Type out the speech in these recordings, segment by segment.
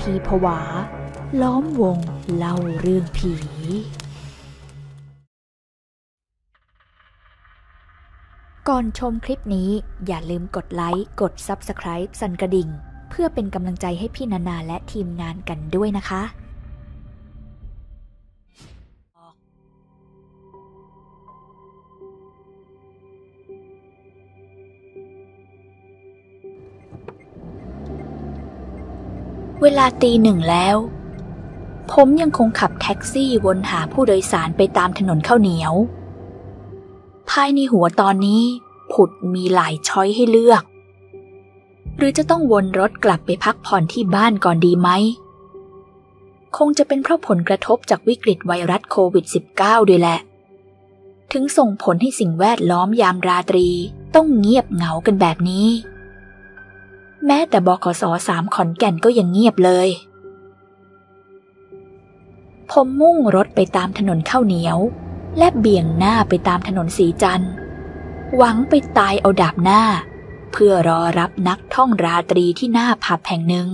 ทีผวาล้อมวงเล่าเรื่องผีก่อนชมคลิปนี้อย่าลืมกดไลค์กด Subscribe สั่นกระดิ่งเพื่อเป็นกำลังใจให้พี่นานาและทีมงานกันด้วยนะคะเวลาตี 1แล้วผมยังคงขับแท็กซี่วนหาผู้โดยสารไปตามถนนข้าวเหนียวภายในหัวตอนนี้ผุดมีหลายช้อยให้เลือกหรือจะต้องวนรถกลับไปพักผ่อนที่บ้านก่อนดีไหมคงจะเป็นเพราะผลกระทบจากวิกฤตไวรัสโควิด -19 ด้วยแหละถึงส่งผลให้สิ่งแวดล้อมยามราตรีต้องเงียบเหงากันแบบนี้แม้แต่บขส. 3 ขอนแก่นก็ยังเงียบเลยผมมุ่งรถไปตามถนนข้าวเหนียวและเบี่ยงหน้าไปตามถนนสีจันทร์หวังไปตายเอาดาบหน้าเพื่อรอรับนักท่องราตรีที่หน้าผับแห่งหนึ่ง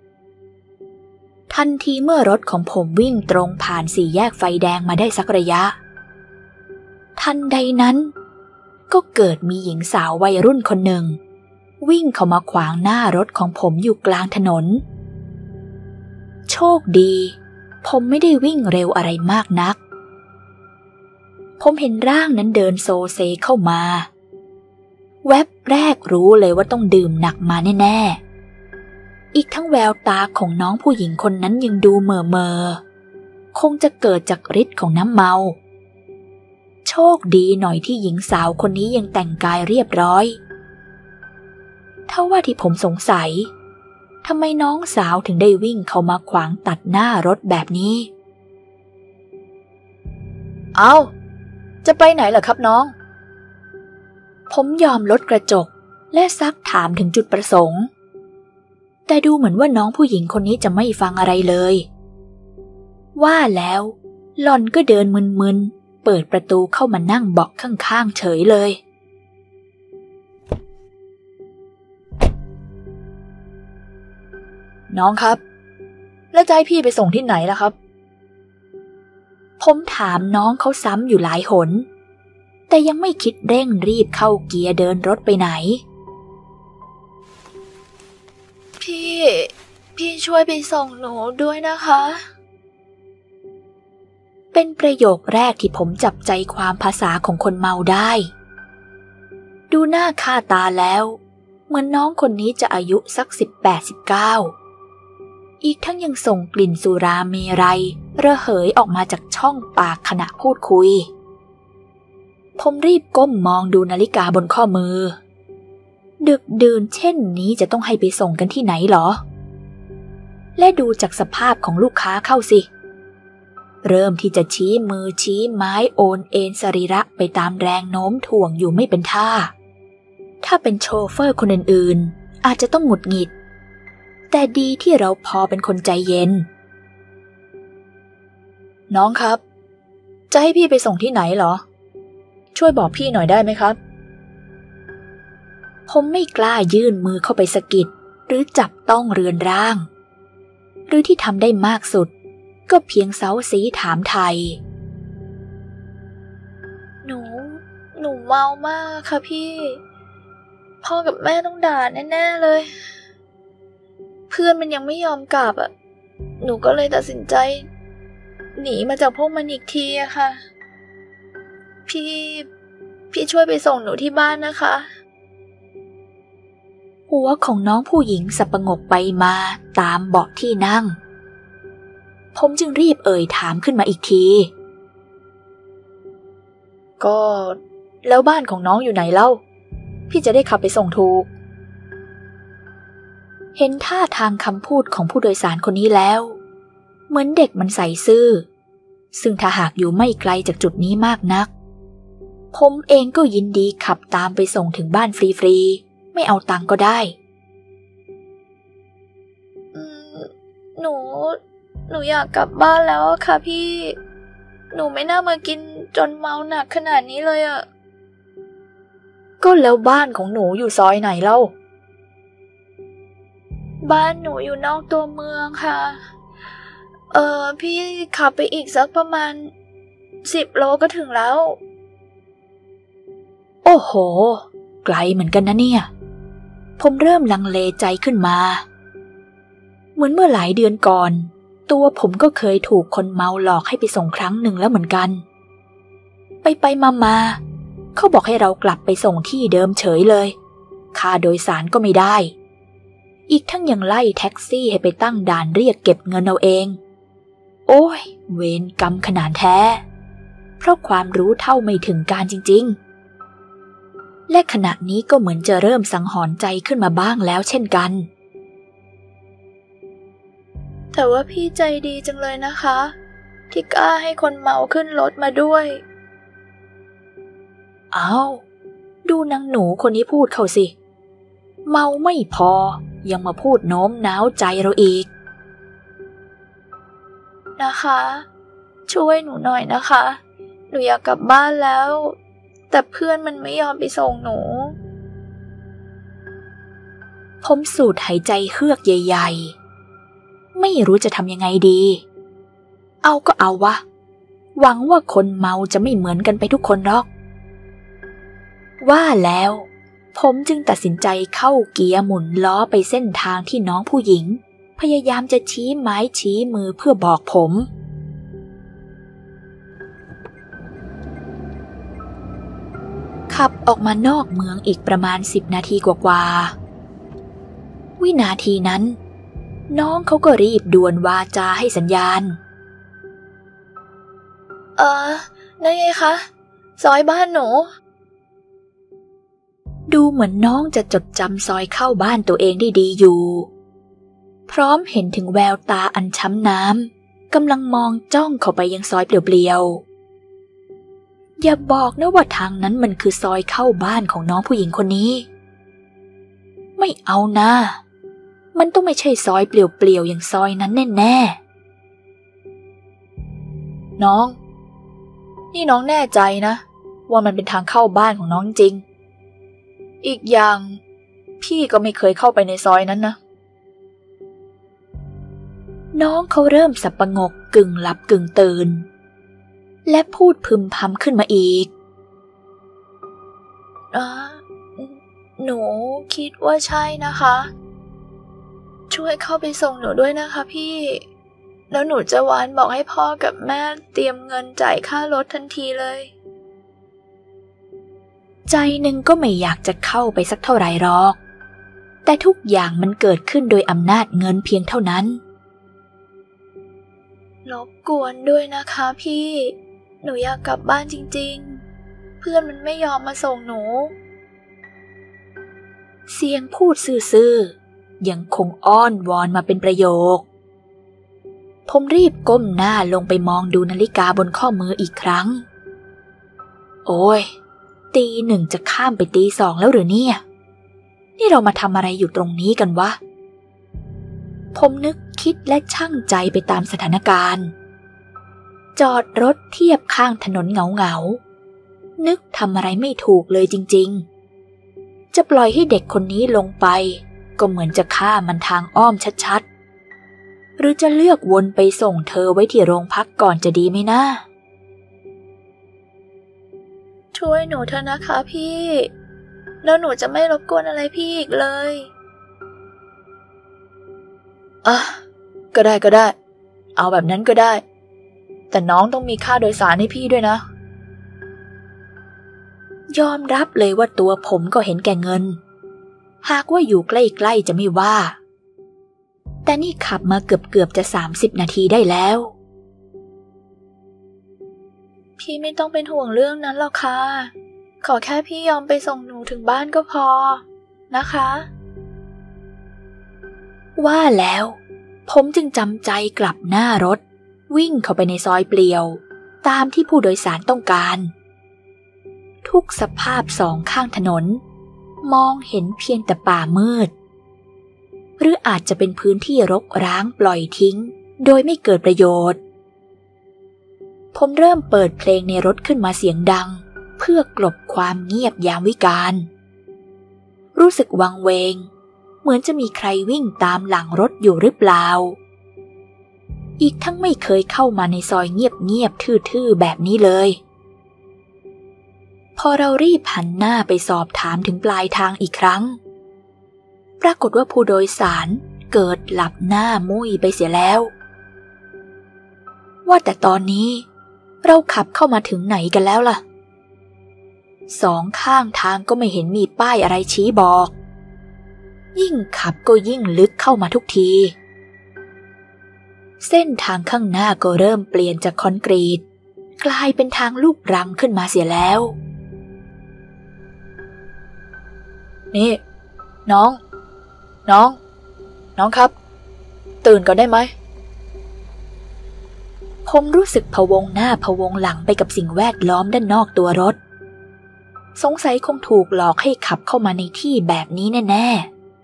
ทันทีเมื่อรถของผมวิ่งตรงผ่านสี่แยกไฟแดงมาได้สักระยะทันใดนั้นก็เกิดมีหญิงสาววัยรุ่นคนหนึ่งวิ่งเข้ามาขวางหน้ารถของผมอยู่กลางถนนโชคดีผมไม่ได้วิ่งเร็วอะไรมากนักผมเห็นร่างนั้นเดินโซเซเข้ามาแวบแรกรู้เลยว่าต้องดื่มหนักมาแน่ๆอีกทั้งแววตาของน้องผู้หญิงคนนั้นยังดูเม่อๆคงจะเกิดจากฤทธิ์ของน้ำเมาโชคดีหน่อยที่หญิงสาวคนนี้ยังแต่งกายเรียบร้อยเท่าว่าที่ผมสงสัยทำไมน้องสาวถึงได้วิ่งเข้ามาขวางตัดหน้ารถแบบนี้เอาจะไปไหนเหรอครับน้องผมยอมลดกระจกและซักถามถึงจุดประสงค์แต่ดูเหมือนว่าน้องผู้หญิงคนนี้จะไม่ฟังอะไรเลยว่าแล้วหล่อนก็เดินมึนๆเปิดประตูเข้ามานั่งเบาะข้างๆเฉยเลยน้องครับแล้วจะให้พี่ไปส่งที่ไหนล่ะครับผมถามน้องเขาซ้ำอยู่หลายหนแต่ยังไม่คิดเร่งรีบเข้าเกียร์เดินรถไปไหนพี่ช่วยไปส่งหนูด้วยนะคะเป็นประโยคแรกที่ผมจับใจความภาษาของคนเมาได้ดูหน้าค่าตาแล้วเหมือนน้องคนนี้จะอายุสัก18-19อีกทั้งยังส่งกลิ่นสุราเมรัยระเหยออกมาจากช่องปากขณะพูดคุยผมรีบก้มมองดูนาฬิกาบนข้อมือดึกดื่นเช่นนี้จะต้องให้ไปส่งกันที่ไหนหรอและดูจากสภาพของลูกค้าเข้าสิเริ่มที่จะชี้มือชี้ไม้โอนเอ็นสรีระไปตามแรงโน้มถ่วงอยู่ไม่เป็นท่าถ้าเป็นโชเฟอร์คนอื่นๆอาจจะต้องหงุดหงิดแต่ดีที่เราพอเป็นคนใจเย็นน้องครับจะให้พี่ไปส่งที่ไหนเหรอช่วยบอกพี่หน่อยได้ไหมครับผมไม่กล้ายื่นมือเข้าไปสะกิดหรือจับต้องเรือนร่างหรือที่ทำได้มากสุดก็เพียงเซ้าซี้ถามไทยหนูเมามากค่ะพี่พ่อกับแม่ต้องด่าแน่ๆเลยเพื่อนมันยังไม่ยอมกลับหนูก็เลยตัดสินใจหนีมาจากพวกมันอีกทีอะค่ะพี่ช่วยไปส่งหนูที่บ้านนะคะหัวของน้องผู้หญิงสับประงกไปมาตามเบาะที่นั่งผมจึงรีบเอ่ยถามขึ้นมาอีกทีก็แล้วบ้านของน้องอยู่ไหนเล่าพี่จะได้ขับไปส่งถูกเห็นท่าทางคำพูดของผู้โดยสารคนนี้แล้วเหมือนเด็กมันใส่ซื่อซึ่งถ้าหากอยู่ไม่ไกลจากจุดนี้มากนักผมเองก็ยินดีขับตามไปส่งถึงบ้านฟรีๆไม่เอาตังค์ก็ได้หนูอยากกลับบ้านแล้วค่ะพี่หนูไม่น่ามากินจนเมาหนักขนาดนี้เลยก็แล้วบ้านของหนูอยู่ซอยไหนเล่าบ้านหนูอยู่นอกตัวเมืองค่ะพี่ขับไปอีกสักประมาณ10 โลก็ถึงแล้วโอ้โหไกลเหมือนกันนะเนี่ยผมเริ่มลังเลใจขึ้นมาเหมือนเมื่อหลายเดือนก่อนตัวผมก็เคยถูกคนเมาหลอกให้ไปส่งครั้งหนึ่งแล้วเหมือนกันไปมาเขาบอกให้เรากลับไปส่งที่เดิมเฉยเลยค่าโดยสารก็ไม่ได้อีกทั้งยังไล่แท็กซี่ให้ไปตั้งด่านเรียกเก็บเงินเอาเองโอ้ยเวรกรรมขนาดแท้เพราะความรู้เท่าไม่ถึงการจริงๆและขณะนี้ก็เหมือนจะเริ่มสังหรณ์ใจขึ้นมาบ้างแล้วเช่นกันแต่ว่าพี่ใจดีจังเลยนะคะที่กล้าให้คนเมาขึ้นรถมาด้วยอ้าวดูนางหนูคนนี้พูดเขาสิเมาไม่พอยังมาพูดโน้มน้าวใจเราอีกนะคะช่วยหนูหน่อยนะคะหนูอยากกลับบ้านแล้วแต่เพื่อนมันไม่ยอมไปส่งหนูผมสูดหายใจเฮือกใหญ่ๆไม่รู้จะทำยังไงดีเอาก็เอาวะหวังว่าคนเมาจะไม่เหมือนกันไปทุกคนหรอกว่าแล้วผมจึงตัดสินใจเข้าเกียร์หมุนล้อไปเส้นทางที่น้องผู้หญิงพยายามจะชี้ไม้ชี้มือเพื่อบอกผมขับออกมานอกเมืองอีกประมาณ10 นาทีกว่าๆวินาทีนั้นน้องเขาก็รีบด่วนวาจาให้สัญญาณนั่นไงคะซอยบ้านหนูดูเหมือนน้องจะจดจำซอยเข้าบ้านตัวเองได้ดีอยู่พร้อมเห็นถึงแววตาอันช้ำน้ำกำลังมองจ้องเข้าไปยังซอยเปลี่ยวๆอย่าบอกนะว่าทางนั้นมันคือซอยเข้าบ้านของน้องผู้หญิงคนนี้ไม่เอานะมันต้องไม่ใช่ซอยเปลี่ยวๆอย่างซอยนั้นแน่ๆน้องนี่น้องแน่ใจนะว่ามันเป็นทางเข้าบ้านของน้องจริงอีกอย่างพี่ก็ไม่เคยเข้าไปในซอยนั้นนะน้องเขาเริ่มสับประงกกึ่งหลับกึ่งตื่นและพูดพึมพำขึ้นมาอีกหนูคิดว่าใช่นะคะช่วยเข้าไปส่งหนูด้วยนะคะพี่แล้วหนูจะวานบอกให้พ่อกับแม่เตรียมเงินจ่ายค่ารถทันทีเลยใจหนึ่งก็ไม่อยากจะเข้าไปสักเท่าไหร่หรอกแต่ทุกอย่างมันเกิดขึ้นโดยอำนาจเงินเพียงเท่านั้นรบกวนด้วยนะคะพี่หนูอยากกลับบ้านจริงๆเพื่อนมันไม่ยอมมาส่งหนูเสียงพูดซื่อๆยังคงอ้อนวอนมาเป็นประโยคผมรีบก้มหน้าลงไปมองดูนาฬิกาบนข้อมืออีกครั้งโอ้ย1:00จะข้ามไป2:00แล้วหรือเนี่ยนี่เรามาทำอะไรอยู่ตรงนี้กันวะผมนึกคิดและชั่งใจไปตามสถานการณ์จอดรถเทียบข้างถนนเหงาๆนึกทำอะไรไม่ถูกเลยจริงๆจะปล่อยให้เด็กคนนี้ลงไปก็เหมือนจะฆ่ามันทางอ้อมชัดๆหรือจะเลือกวนไปส่งเธอไว้ที่โรงพักก่อนจะดีไหมนะช่วยหนูเถอะนะคะพี่แล้วหนูจะไม่รบกวนอะไรพี่อีกเลยก็ได้เอาแบบนั้นก็ได้แต่น้องต้องมีค่าโดยสารให้พี่ด้วยนะยอมรับเลยว่าตัวผมก็เห็นแก่เงินหากว่าอยู่ใกล้ๆจะไม่ว่าแต่นี่ขับมาเกือบจะ30 นาทีได้แล้วพี่ไม่ต้องเป็นห่วงเรื่องนั้นหรอกค่ะขอแค่พี่ยอมไปส่งหนูถึงบ้านก็พอนะคะว่าแล้วผมจึงจำใจกลับหน้ารถวิ่งเข้าไปในซอยเปลี่ยวตามที่ผู้โดยสารต้องการทุกสภาพสองข้างถนนมองเห็นเพียงแต่ป่ามืดหรืออาจจะเป็นพื้นที่รกร้างปล่อยทิ้งโดยไม่เกิดประโยชน์ผมเริ่มเปิดเพลงในรถขึ้นมาเสียงดังเพื่อกลบความเงียบยามวิกาลรู้สึกวังเวงเหมือนจะมีใครวิ่งตามหลังรถอยู่หรือเปล่าอีกทั้งไม่เคยเข้ามาในซอยเงียบๆทื่อๆแบบนี้เลยพอเรารีบหันหน้าไปสอบถามถึงปลายทางอีกครั้งปรากฏว่าผู้โดยสารเกิดหลับหน้ามุ่ยไปเสียแล้วว่าแต่ตอนนี้เราขับเข้ามาถึงไหนกันแล้วล่ะสองข้างทางก็ไม่เห็นมีป้ายอะไรชี้บอกยิ่งขับก็ยิ่งลึกเข้ามาทุกทีเส้นทางข้างหน้าก็เริ่มเปลี่ยนจากคอนกรีตกลายเป็นทางลูกรังขึ้นมาเสียแล้วนี่น้องครับตื่นก่อนได้ไหมผมรู้สึกพะวงหน้าพะวงหลังไปกับสิ่งแวดล้อมด้านนอกตัวรถสงสัยคงถูกหลอกให้ขับเข้ามาในที่แบบนี้แน่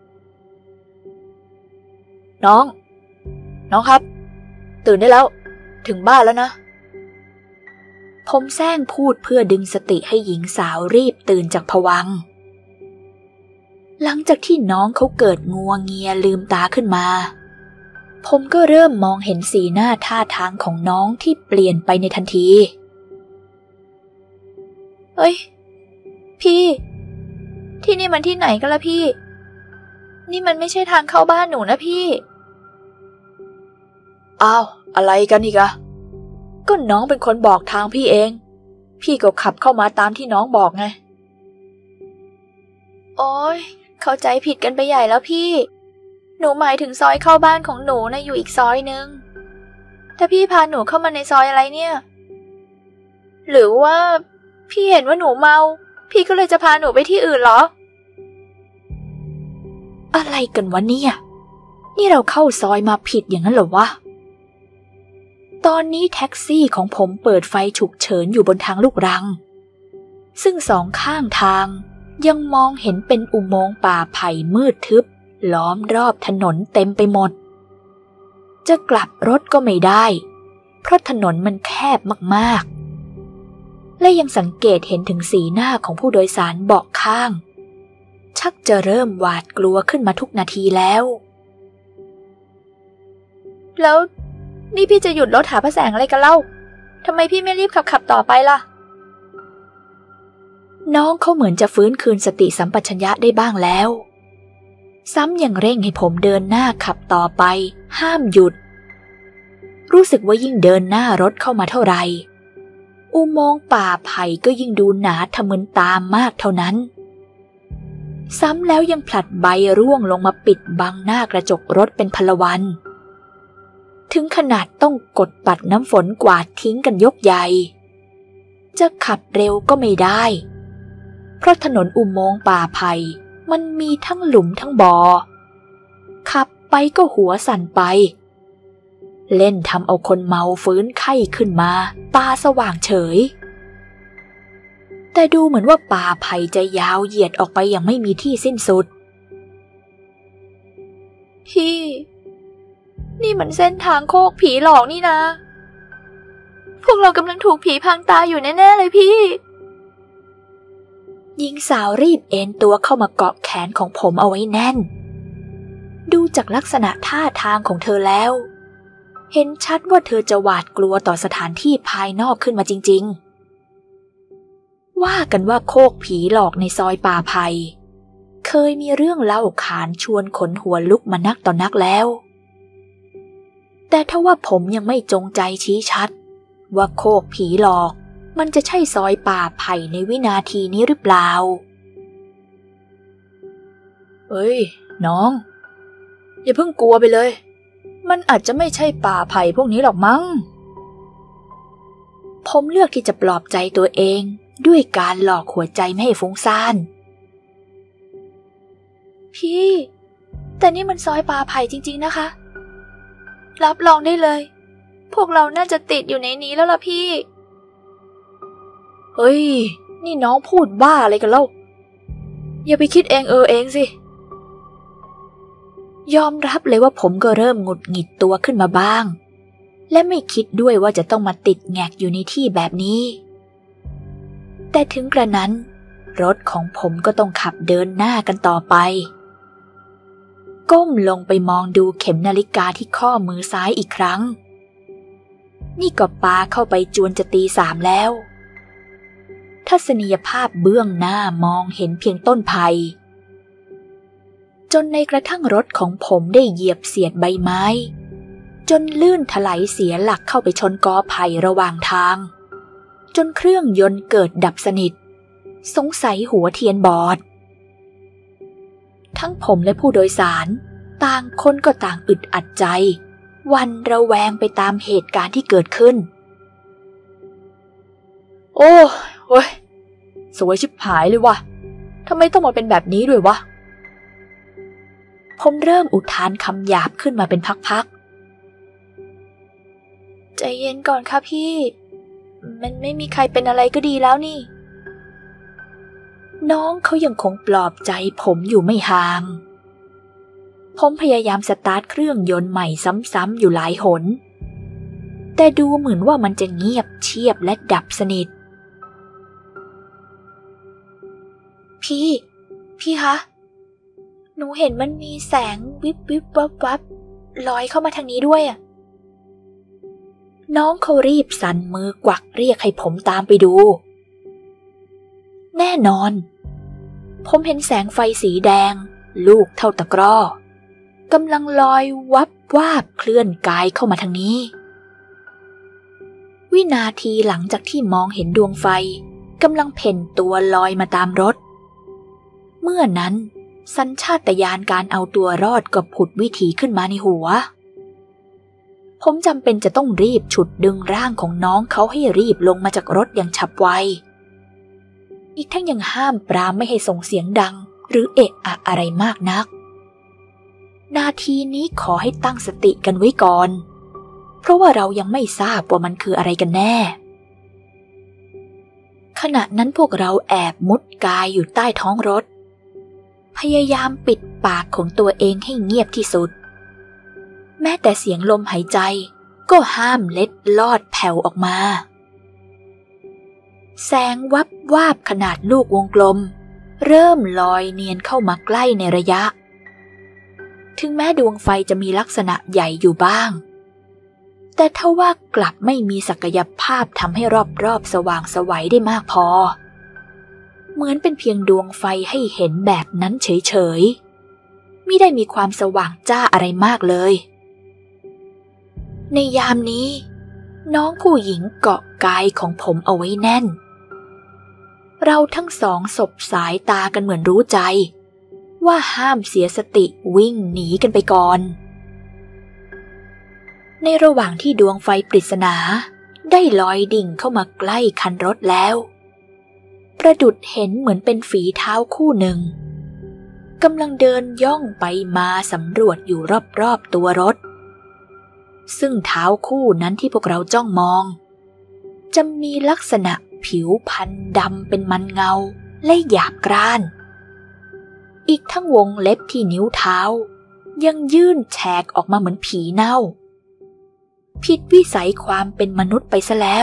ๆน้องครับตื่นได้แล้วถึงบ้านแล้วนะผมแซงพูดเพื่อดึงสติให้หญิงสาวรีบตื่นจากภวังค์หลังจากที่น้องเขาเกิดงัวเงียลืมตาขึ้นมาผมก็เริ่มมองเห็นสีหน้าท่าทางของน้องที่เปลี่ยนไปในทันทีเฮ้ยพี่ที่นี่มันที่ไหนกันล่ะพี่นี่มันไม่ใช่ทางเข้าบ้านหนูนะพี่อ้าวอะไรกันอีกอะก็น้องเป็นคนบอกทางพี่เองพี่ก็ขับเข้ามาตามที่น้องบอกไงโอ๊ยเข้าใจผิดกันไปใหญ่แล้วพี่หนูหมายถึงซอยเข้าบ้านของหนูนะอยู่อีกซอยนึงแต่พี่พาหนูเข้ามาในซอยอะไรเนี่ยหรือว่าพี่เห็นว่าหนูเมาพี่ก็เลยจะพาหนูไปที่อื่นเหรออะไรกันวะเนี่ยนี่เราเข้าซอยมาผิดอย่างนั้นเหรอวะตอนนี้แท็กซี่ของผมเปิดไฟฉุกเฉินอยู่บนทางลูกรังซึ่งสองข้างทางยังมองเห็นเป็นอุโมงค์ป่าไผ่มืดทึบล้อมรอบถนนเต็มไปหมดจะกลับรถก็ไม่ได้เพราะถนนมันแคบมากๆและยังสังเกตเห็นถึงสีหน้าของผู้โดยสารเบาะข้างชักจะเริ่มหวาดกลัวขึ้นมาทุกนาทีแล้วนี่พี่จะหยุดรถหาพระแสงอะไรกันเล่าทำไมพี่ไม่รีบขับต่อไปล่ะน้องเขาเหมือนจะฟื้นคืนสติสัมปชัญญะได้บ้างแล้วซ้ำยังเร่งให้ผมเดินหน้าขับต่อไปห้ามหยุดรู้สึกว่ายิ่งเดินหน้ารถเข้ามาเท่าไหร่อุโมงค์ป่าไผ่ก็ยิ่งดูหนาทะมึนตามากเท่านั้นซ้ำแล้วยังผลัดใบร่วงลงมาปิดบังหน้ากระจกรถเป็นพลวันถึงขนาดต้องกดปัดน้ำฝนกวาดทิ้งกันยกใหญ่จะขับเร็วก็ไม่ได้เพราะถนนอุโมงค์ป่าไผ่มันมีทั้งหลุมทั้งบ่อขับไปก็หัวสั่นไปเล่นทำเอาคนเมาฟื้นไข้ขึ้นมาตาสว่างเฉยแต่ดูเหมือนว่าป่าไผ่จะยาวเหยียดออกไปอย่างไม่มีที่สิ้นสุดพี่นี่มันเส้นทางโคกผีหลอกนี่นะพวกเรากำลังถูกผีพรางตาอยู่แน่ๆเลยพี่หญิงสาวรีบเอนตัวเข้ามาเกาะแขนของผมเอาไว้แน่นดูจากลักษณะท่าทางของเธอแล้วเห็นชัดว่าเธอจะหวาดกลัวต่อสถานที่ภายนอกขึ้นมาจริงๆว่ากันว่าโคกผีหลอกในซอยป่าไผ่เคยมีเรื่องเล่าขานชวนขนหัวลุกมานักต่อนักแล้วแต่ถ้าว่าผมยังไม่จงใจชี้ชัดว่าโคกผีหลอกมันจะใช่ซอยป่าไผ่ในวินาทีนี้หรือเปล่าเอ้ยน้องอย่าเพิ่งกลัวไปเลยมันอาจจะไม่ใช่ป่าไผ่พวกนี้หรอกมั้งผมเลือกที่จะปลอบใจตัวเองด้วยการหลอกหัวใจไม่ให้ฟุ้งซ่านพี่แต่นี่มันซอยป่าไผ่จริงๆนะคะรับรองได้เลยพวกเราน่าจะติดอยู่ในนี้แล้วล่ะพี่เฮ้ยนี่น้องพูดบ้าอะไรกันเล่าอย่าไปคิดเองสิยอมรับเลยว่าผมก็เริ่มหงุดหงิดตัวขึ้นมาบ้างและไม่คิดด้วยว่าจะต้องมาติดแงกอยู่ในที่แบบนี้แต่ถึงกระนั้นรถของผมก็ต้องขับเดินหน้ากันต่อไปก้มลงไปมองดูเข็มนาฬิกาที่ข้อมือซ้ายอีกครั้งนี่ก็ปาเข้าไปจวนจะตี 3แล้วทัศนียภาพเบื้องหน้ามองเห็นเพียงต้นไผ่จนในกระทั่งรถของผมได้เหยียบเสียดใบไม้จนลื่นถลายเสียหลักเข้าไปชนกอไผ่ระหว่างทางจนเครื่องยนต์เกิดดับสนิทสงสัยหัวเทียนบอดทั้งผมและผู้โดยสารต่างคนก็ต่างอึดอัดใจหวั่นระแวงไปตามเหตุการณ์ที่เกิดขึ้นโอ้ยสวยชิบหายเลยวะทำไมต้องมาเป็นแบบนี้ด้วยวะผมเริ่มอุทานคำหยาบขึ้นมาเป็นพักๆใจเย็นก่อนค่ะพี่มันไม่มีใครเป็นอะไรก็ดีแล้วนี่น้องเขายังคงปลอบใจผมอยู่ไม่ห่างผมพยายามสตาร์ทเครื่องยนต์ใหม่ซ้ำๆอยู่หลายหนแต่ดูเหมือนว่ามันจะเงียบเชียบและดับสนิทพี่คะหนูเห็นมันมีแสงวิบวิบวับวับลอยเข้ามาทางนี้ด้วยน้องเขารีบสั่นมือกวักเรียกให้ผมตามไปดูแน่นอนผมเห็นแสงไฟสีแดงลูกเท่าตะกร้อกำลังลอยวับวาบเคลื่อนกายเข้ามาทางนี้วินาทีหลังจากที่มองเห็นดวงไฟกำลังเพ่นตัวลอยมาตามรถเมื่อนั้นสัญชาตญาณการเอาตัวรอดก็ผุดวิถีขึ้นมาในหัวผมจำเป็นจะต้องรีบฉุดดึงร่างของน้องเขาให้รีบลงมาจากรถอย่างฉับไวอีกทั้งยังห้ามปรามไม่ให้ส่งเสียงดังหรือเอะอะอะไรมากนักนาทีนี้ขอให้ตั้งสติกันไว้ก่อนเพราะว่าเรายังไม่ทราบว่ามันคืออะไรกันแน่ขณะนั้นพวกเราแอบมุดกายอยู่ใต้ท้องรถพยายามปิดปากของตัวเองให้เงียบที่สุดแม้แต่เสียงลมหายใจก็ห้ามเล็ดลอดแผ่วออกมาแสงวับวาบขนาดลูกวงกลมเริ่มลอยเนียนเข้ามาใกล้ในระยะถึงแม้ดวงไฟจะมีลักษณะใหญ่อยู่บ้างแต่ทว่ากลับไม่มีศักยภาพทำให้รอบๆสว่างไสวได้มากพอเหมือนเป็นเพียงดวงไฟให้เห็นแบบนั้นเฉยๆมิได้มีความสว่างจ้าอะไรมากเลยในยามนี้น้องผู้หญิงเกาะกายของผมเอาไว้แน่นเราทั้งสองสบสายตากันเหมือนรู้ใจว่าห้ามเสียสติวิ่งหนีกันไปก่อนในระหว่างที่ดวงไฟปริศนาได้ลอยดิ่งเข้ามาใกล้คันรถแล้วประดุจเห็นเหมือนเป็นฝีเท้าคู่หนึ่งกำลังเดินย่องไปมาสำรวจอยู่รอบๆตัวรถซึ่งเท้าคู่นั้นที่พวกเราจ้องมองจะมีลักษณะผิวพรรณดำเป็นมันเงาและหยาบกร้านอีกทั้งวงเล็บที่นิ้วเท้ายังยื่นแฉกออกมาเหมือนผีเน่าผิดวิสัยความเป็นมนุษย์ไปซะแล้ว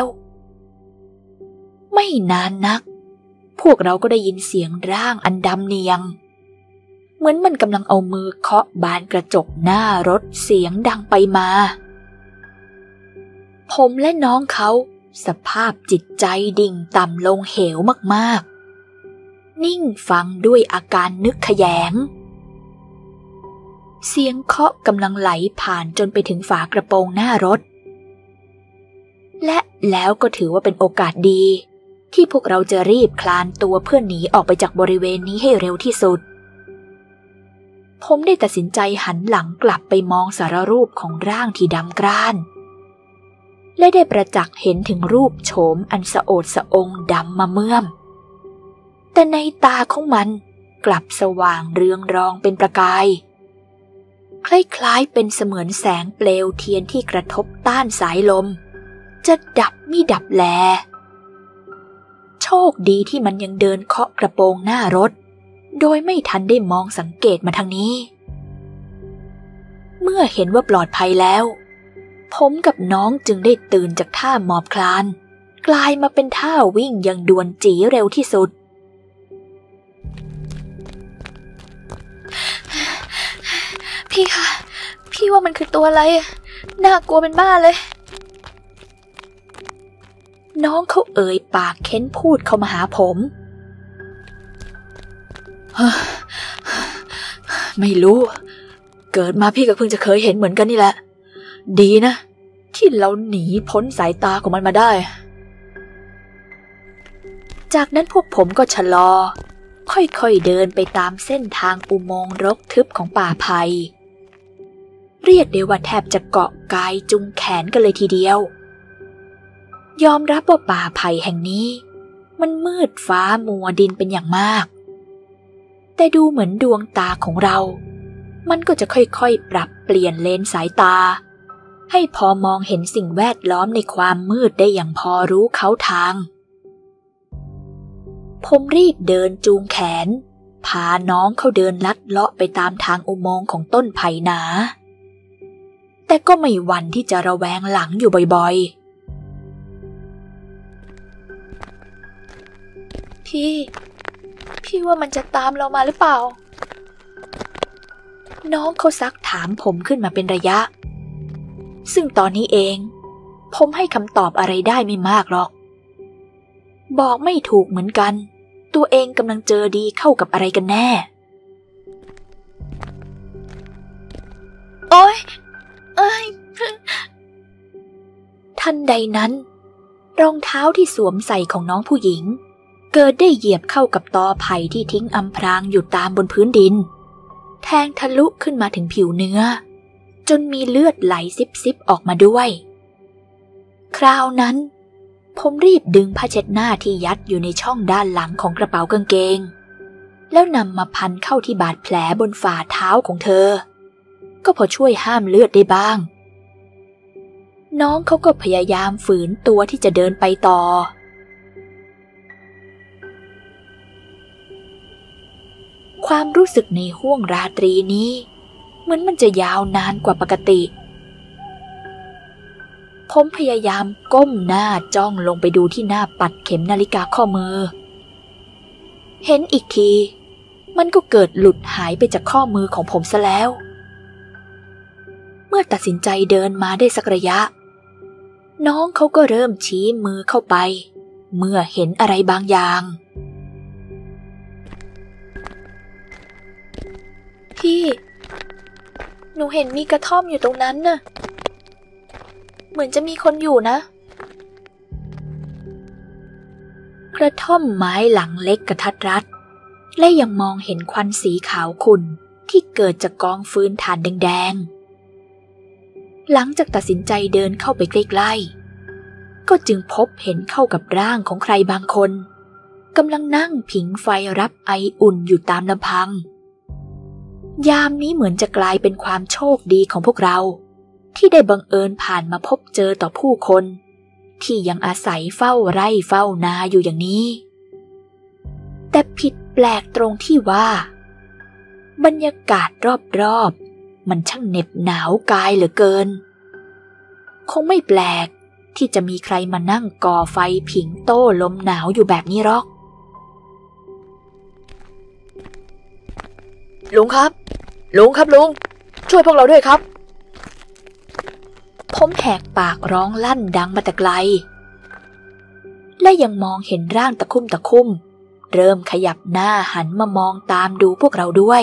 ไม่นานนักพวกเราก็ได้ยินเสียงร่างอันดำเนียงเหมือนมันกำลังเอามือเคาะบานกระจกหน้ารถเสียงดังไปมาผมและน้องเขาสภาพจิตใจดิ่งต่ำลงเหวมากๆนิ่งฟังด้วยอาการนึกขยงเสียงเคาะกำลังไหลผ่านจนไปถึงฝากระโปรงหน้ารถและแล้วก็ถือว่าเป็นโอกาสดีที่พวกเราจะรีบคลานตัวเพื่อหนีออกไปจากบริเวณนี้ให้เร็วที่สุดผมได้ตัดสินใจหันหลังกลับไปมองสารรูปของร่างที่ดำกร้านและได้ประจักษ์เห็นถึงรูปโฉมอันสะโอดสะองดำมาเมื่อมแต่ในตาของมันกลับสว่างเรืองรองเป็นประกายคล้ายๆเป็นเสมือนแสงเปลวเทียนที่กระทบต้านสายลมจะดับมิดับแลโชคดีที่มันยังเดินเคาะกระโปรงหน้ารถโดยไม่ทันได้มองสังเกตมาทางนี้เมื่อเห็นว่าปลอดภัยแล้วผมกับน้องจึงได้ตื่นจากท่าหมอบคลานกลายมาเป็นท่าวิ่งอย่างด่วนจี๋เร็วที่สุดพี่คะพี่ว่ามันคือตัวอะไรน่ากลัวเป็นบ้าเลยน้องเขาเอ่ยปากเค้นพูดเข้ามาหาผมไม่รู้เกิดมาพี่ก็เพิ่งจะเคยเห็นเหมือนกันนี่แหละดีนะที่เราหนีพ้นสายตาของมันมาได้จากนั้นพวกผมก็ชะลอค่อยๆเดินไปตามเส้นทางอุโมงค์รกทึบของป่าไผ่เรียกได้ว่าแทบจะเกาะกายจุงแขนกันเลยทีเดียวยอมรับว่าป่าไผ่แห่งนี้มันมืดฟ้ามัวดินเป็นอย่างมากแต่ดูเหมือนดวงตาของเรามันก็จะค่อยๆปรับเปลี่ยนเลนสายตาให้พอมองเห็นสิ่งแวดล้อมในความมืดได้อย่างพอรู้เขาทางผมรีบเดินจูงแขนพาน้องเขาเดินลัดเลาะไปตามทางอุโมงค์ของต้นไผ่หนาแต่ก็ไม่หวั่นที่จะระแวงหลังอยู่บ่อยๆพี่ว่ามันจะตามเรามาหรือเปล่าน้องเขาซักถามผมขึ้นมาเป็นระยะซึ่งตอนนี้เองผมให้คำตอบอะไรได้ไม่มากหรอกบอกไม่ถูกเหมือนกันตัวเองกำลังเจอดีเข้ากับอะไรกันแน่โอ๊ยทันใดนั้นรองเท้าที่สวมใส่ของน้องผู้หญิงเกิดได้เหยียบเข้ากับตอไผ่ที่ทิ้งอำพรางอยู่ตามบนพื้นดินแทงทะลุขึ้นมาถึงผิวเนื้อจนมีเลือดไหลซิบๆออกมาด้วยคราวนั้นผมรีบดึงผ้าเช็ดหน้าที่ยัดอยู่ในช่องด้านหลังของกระเป๋ากางเกงแล้วนำมาพันเข้าที่บาดแผลบนฝ่าเท้าของเธอก็พอช่วยห้ามเลือดได้บ้างน้องเขาก็พยายามฝืนตัวที่จะเดินไปต่อความรู้สึกในห้วงราตรีนี้เหมือนมันจะยาวนานกว่าปกติผมพยายามก้มหน้าจ้องลงไปดูที่หน้าปัดเข็มนาฬิกาข้อมือเห็นอีกทีมันก็เกิดหลุดหายไปจากข้อมือของผมซะแล้วเมื่อตัดสินใจเดินมาได้สักระยะน้องเขาก็เริ่มชี้มือเข้าไปเมื่อเห็นอะไรบางอย่างพี่หนูเห็นมีกระท่อมอยู่ตรงนั้นน่ะเหมือนจะมีคนอยู่นะกระท่อมไม้หลังเล็กกระทัดรัดและยังมองเห็นควันสีขาวขุ่นที่เกิดจากกองฟืนถ่านแดงๆหลังจากตัดสินใจเดินเข้าไปใกล้ๆก็จึงพบเห็นเข้ากับร่างของใครบางคนกำลังนั่งผิงไฟรับไออุ่นอยู่ตามลำพังยามนี้เหมือนจะกลายเป็นความโชคดีของพวกเราที่ได้บังเอิญผ่านมาพบเจอต่อผู้คนที่ยังอาศัยเฝ้าไร่เฝ้านาอยู่อย่างนี้แต่ผิดแปลกตรงที่ว่าบรรยากาศรอบๆมันช่างเหน็บหนาวกายเหลือเกินคงไม่แปลกที่จะมีใครมานั่งก่อไฟผิงโต้ลมหนาวอยู่แบบนี้หรอกลุงครับลุงช่วยพวกเราด้วยครับผมแหกปากร้องลั่นดังมาแต่ไกลและยังมองเห็นร่างตะคุ่มเริ่มขยับหน้าหันมามองตามดูพวกเราด้วย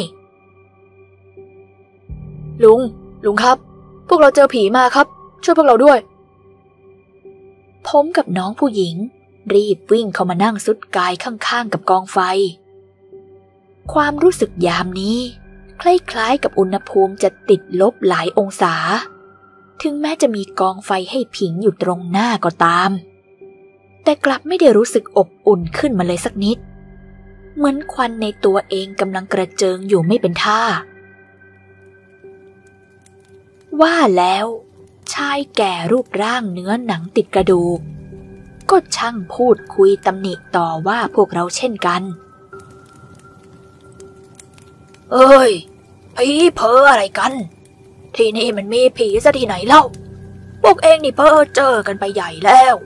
ลุงครับพวกเราเจอผีมาครับช่วยพวกเราด้วยผมกับน้องผู้หญิงรีบวิ่งเข้ามานั่งซุดกายข้างๆกับกองไฟความรู้สึกยามนี้คล้ายๆกับอุณหภูมิจะติดลบหลายองศาถึงแม้จะมีกองไฟให้ผิงอยู่ตรงหน้าก็ตามแต่กลับไม่ได้รู้สึกอบอุ่นขึ้นมาเลยสักนิดเหมือนควันในตัวเองกำลังกระเจิงอยู่ไม่เป็นท่าว่าแล้วชายแก่รูปร่างเนื้อหนังติดกระดูกก็ช่างพูดคุยตำหนิต่อว่าพวกเราเช่นกันเอ้ยผีเพ้ออะไรกันที่นี่มันมีผีซะที่ไหนเล่าพวกเองนี่เพ้อเจอกันไปใหญ่แล้ว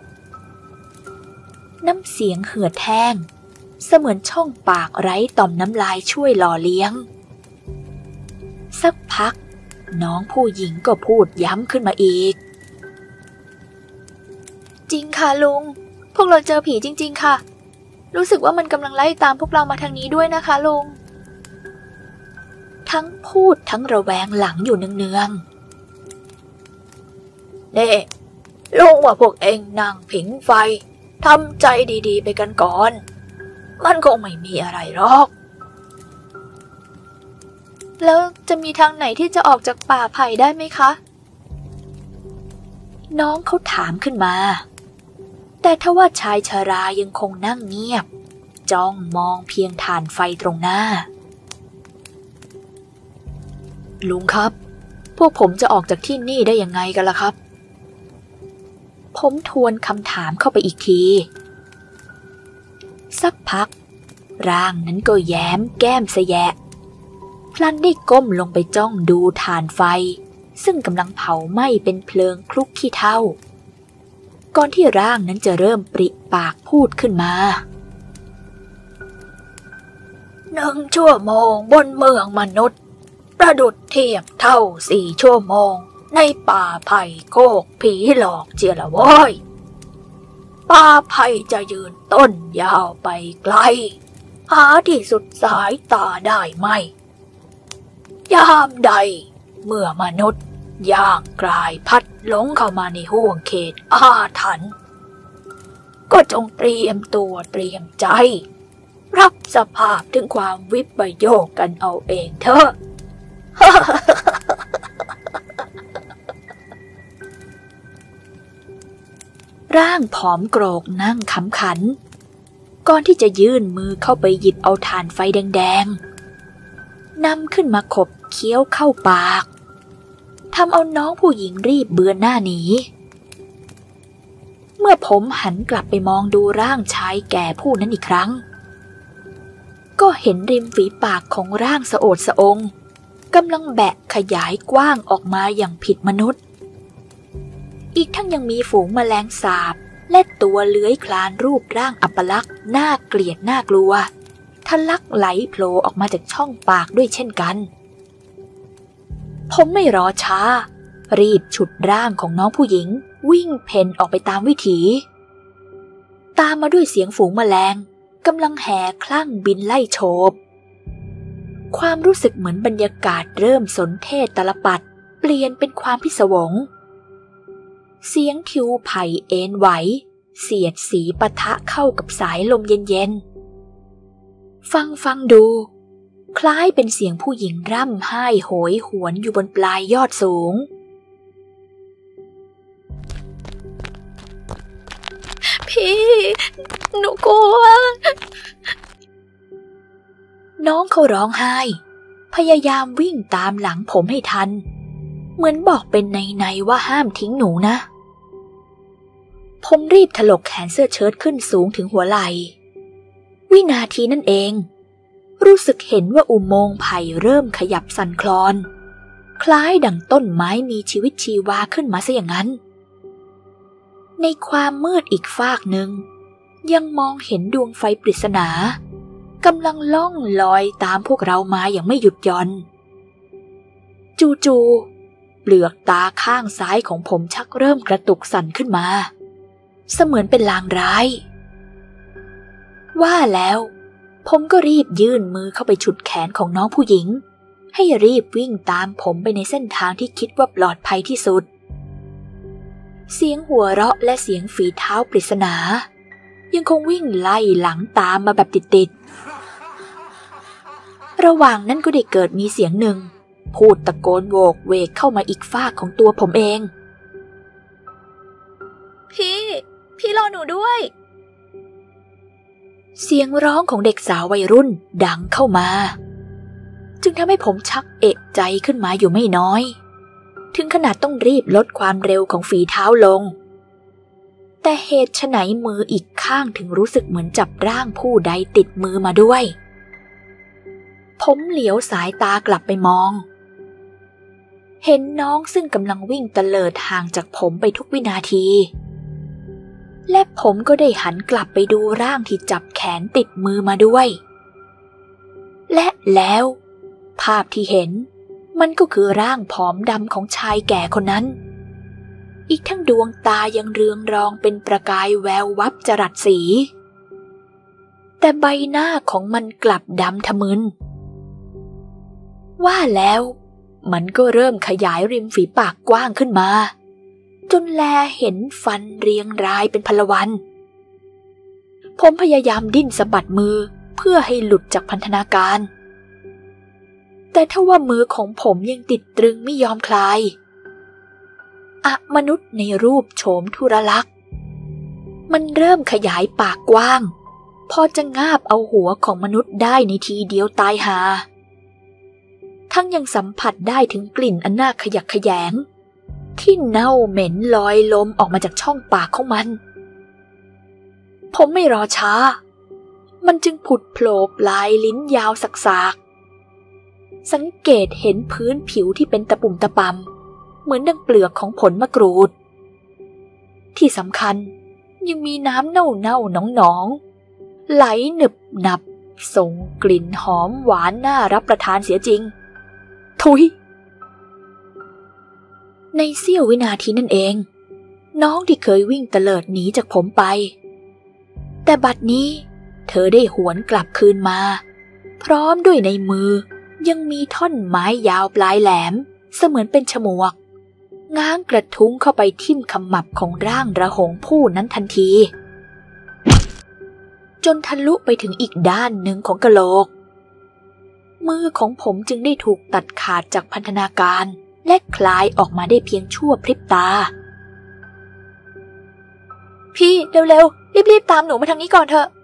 น้ำเสียงเหือดแห้งเสมือนช่องปากไร้ต่อมน้ำลายช่วยหล่อเลี้ยงสักพักน้องผู้หญิงก็พูดย้ำขึ้นมาอีกจริงค่ะลุงพวกเราเจอผีจริงๆค่ะรู้สึกว่ามันกำลังไล่ตามพวกเรามาทางนี้ด้วยนะคะลุงทั้งพูดทั้งระแวงหลังอยู่เนืองๆนี่ลุงว่าพวกเองนั่งผิงไฟทำใจดีๆไปกันก่อนมันคงไม่มีอะไรหรอกแล้วจะมีทางไหนที่จะออกจากป่าไผ่ได้ไหมคะน้องเขาถามขึ้นมาแต่ทว่าชายชรายังคงนั่งเงียบจ้องมองเพียงถ่านไฟตรงหน้าลุงครับพวกผมจะออกจากที่นี่ได้ยังไงกันล่ะครับผมทวนคำถามเข้าไปอีกทีสักพักร่างนั้นก็แย้มแก้มสะแยะพลันได้ก้มลงไปจ้องดูถ่านไฟซึ่งกำลังเผาไหม้เป็นเพลิงคลุกขี้เถ้าก่อนที่ร่างนั้นจะเริ่มปริปากพูดขึ้นมา1 ชั่วโมงบนเมืองมนุษย์ประดุจเทียบเท่า4 ชั่วโมงในป่าไผ่โคกผีหลอกเจียละว้อยป่าไผ่จะยืนต้นยาวไปไกลหาที่สุดสายตาได้ไหมยามใดเมื่อมนุษย์ย่างกลายพัดหลงเข้ามาในห้วงเขตอาถรรพ์ก็จงเตรียมตัวเตรียมใจรับสภาพถึงความวิปโยคกันเอาเองเถอะ ร่างผอมโกรกนั่งขำขันก่อนที่จะยื่นมือเข้าไปหยิบเอาถ่านไฟแดงๆนำขึ้นมาขบเคี้ยวเข้าปากทำเอาน้องผู้หญิงรีบเบือนหน้าหนีเมื่อผมหันกลับไปมองดูร่างชายแก่ผู้นั้นอีกครั้งก็เห็นริมฝีปากของร่างสะโอดสะองกำลังแบะขยายกว้างออกมาอย่างผิดมนุษย์อีกทั้งยังมีฝูงแมลงสาบและตัวเลื้อยคลานรูปร่างอัปลักษณ์น่าเกลียดน่ากลัวทะลักไหลโผล่ออกมาจากช่องปากด้วยเช่นกันผมไม่รอช้ารีบฉุดร่างของน้องผู้หญิงวิ่งเพ่นออกไปตามวิถีตามมาด้วยเสียงฝูงแมลงกำลังแห่คลั่งบินไล่โฉบความรู้สึกเหมือนบรรยากาศเริ่มสนเทศตลปัดเปลี่ยนเป็นความพิศวงเสียงทิวไผ่เอ็นไหวเสียดสีปะทะเข้ากับสายลมเย็นๆฟังดูคล้ายเป็นเสียงผู้หญิงร่ำไห้โหยหวนอยู่บนปลายยอดสูงพี่หนูกลัวน้องเขาร้องไห้พยายามวิ่งตามหลังผมให้ทันเหมือนบอกเป็นในว่าห้ามทิ้งหนูนะผมรีบถลกแขนเสื้อเชิ้ตขึ้นสูงถึงหัวไหล่วินาทีนั่นเองรู้สึกเห็นว่าอุโมงค์ไผ่เริ่มขยับสั่นคลอนคล้ายดั่งต้นไม้มีชีวิตชีวาขึ้นมาซะอย่างนั้นในความมืดอีกฟากหนึ่งยังมองเห็นดวงไฟปริศนากำลังล่องลอยตามพวกเรามาอย่างไม่หยุดหย่อนจู่ๆเปลือกตาข้างซ้ายของผมชักเริ่มกระตุกสั่นขึ้นมาเสมือนเป็นลางร้ายว่าแล้วผมก็รีบยื่นมือเข้าไปฉุดแขนของน้องผู้หญิงให้รีบวิ่งตามผมไปในเส้นทางที่คิดว่าปลอดภัยที่สุดเสียงหัวเราะและเสียงฝีเท้าปริศนายังคงวิ่งไล่หลังตามมาแบบติดๆระหว่างนั้นก็ได้เกิดมีเสียงหนึ่งพูดตะโกนโวกเวกเข้ามาอีกฟากของตัวผมเองพี่รอหนูด้วยเสียงร้องของเด็กสาววัยรุ่นดังเข้ามาจึงทำให้ผมชักเอะใจขึ้นมาอยู่ไม่น้อยถึงขนาดต้องรีบลดความเร็วของฝีเท้าลงแต่เหตุไฉนมืออีกข้างถึงรู้สึกเหมือนจับร่างผู้ใดติดมือมาด้วยผมเหลียวสายตากลับไปมองเห็นน้องซึ่งกำลังวิ่งเตลิดห่างจากผมไปทุกวินาทีและผมก็ได้หันกลับไปดูร่างที่จับแขนติดมือมาด้วยและแล้วภาพที่เห็นมันก็คือร่างผอมดำของชายแก่คนนั้นอีกทั้งดวงตายังเรืองรองเป็นประกายแวววับจรัสสีแต่ใบหน้าของมันกลับดำทะมึนว่าแล้วมันก็เริ่มขยายริมฝีปากกว้างขึ้นมาจนแลเห็นฟันเรียงรายเป็นพลวันผมพยายามดิ้นสะบัดมือเพื่อให้หลุดจากพันธนาการแต่ทว่ามือของผมยังติดตรึงไม่ยอมคลายมนุษย์ในรูปโฉมทุรลักษณ์มันเริ่มขยายปากกว้างพอจะงาบเอาหัวของมนุษย์ได้ในทีเดียวตายหาทั้งยังสัมผัสได้ถึงกลิ่นอันน่าขยักขยงที่เน่าเหม็นลอยลมออกมาจากช่องปากของมันผมไม่รอช้ามันจึงผุดโผล่ปลายลิ้นยาวสักๆสังเกตเห็นพื้นผิวที่เป็นตะปุ่มตะปำเหมือนดังเปลือกของผลมะกรูดที่สำคัญยังมีน้ำเน่าหนองๆไหลหนึบหนับส่งกลิ่นหอมหวานน่ารับประทานเสียจริงทุยในเสี้ยววินาทีนั่นเองน้องที่เคยวิ่งเตลิดหนีจากผมไปแต่บัดนี้เธอได้หวนกลับคืนมาพร้อมด้วยในมือยังมีท่อนไม้ยาวปลายแหลมเสมือนเป็นฉมวกง้างกระทุ้งเข้าไปทิ่มขมับของร่างระหงผู้นั้นทันทีจนทะลุไปถึงอีกด้านหนึ่งของกะโหลกมือของผมจึงได้ถูกตัดขาดจากพันธนาการและคลายออกมาได้เพียงชั่วพริบตาพี่เร็วๆรีบๆตามหนูมาทางนี้ก่อนเถอะ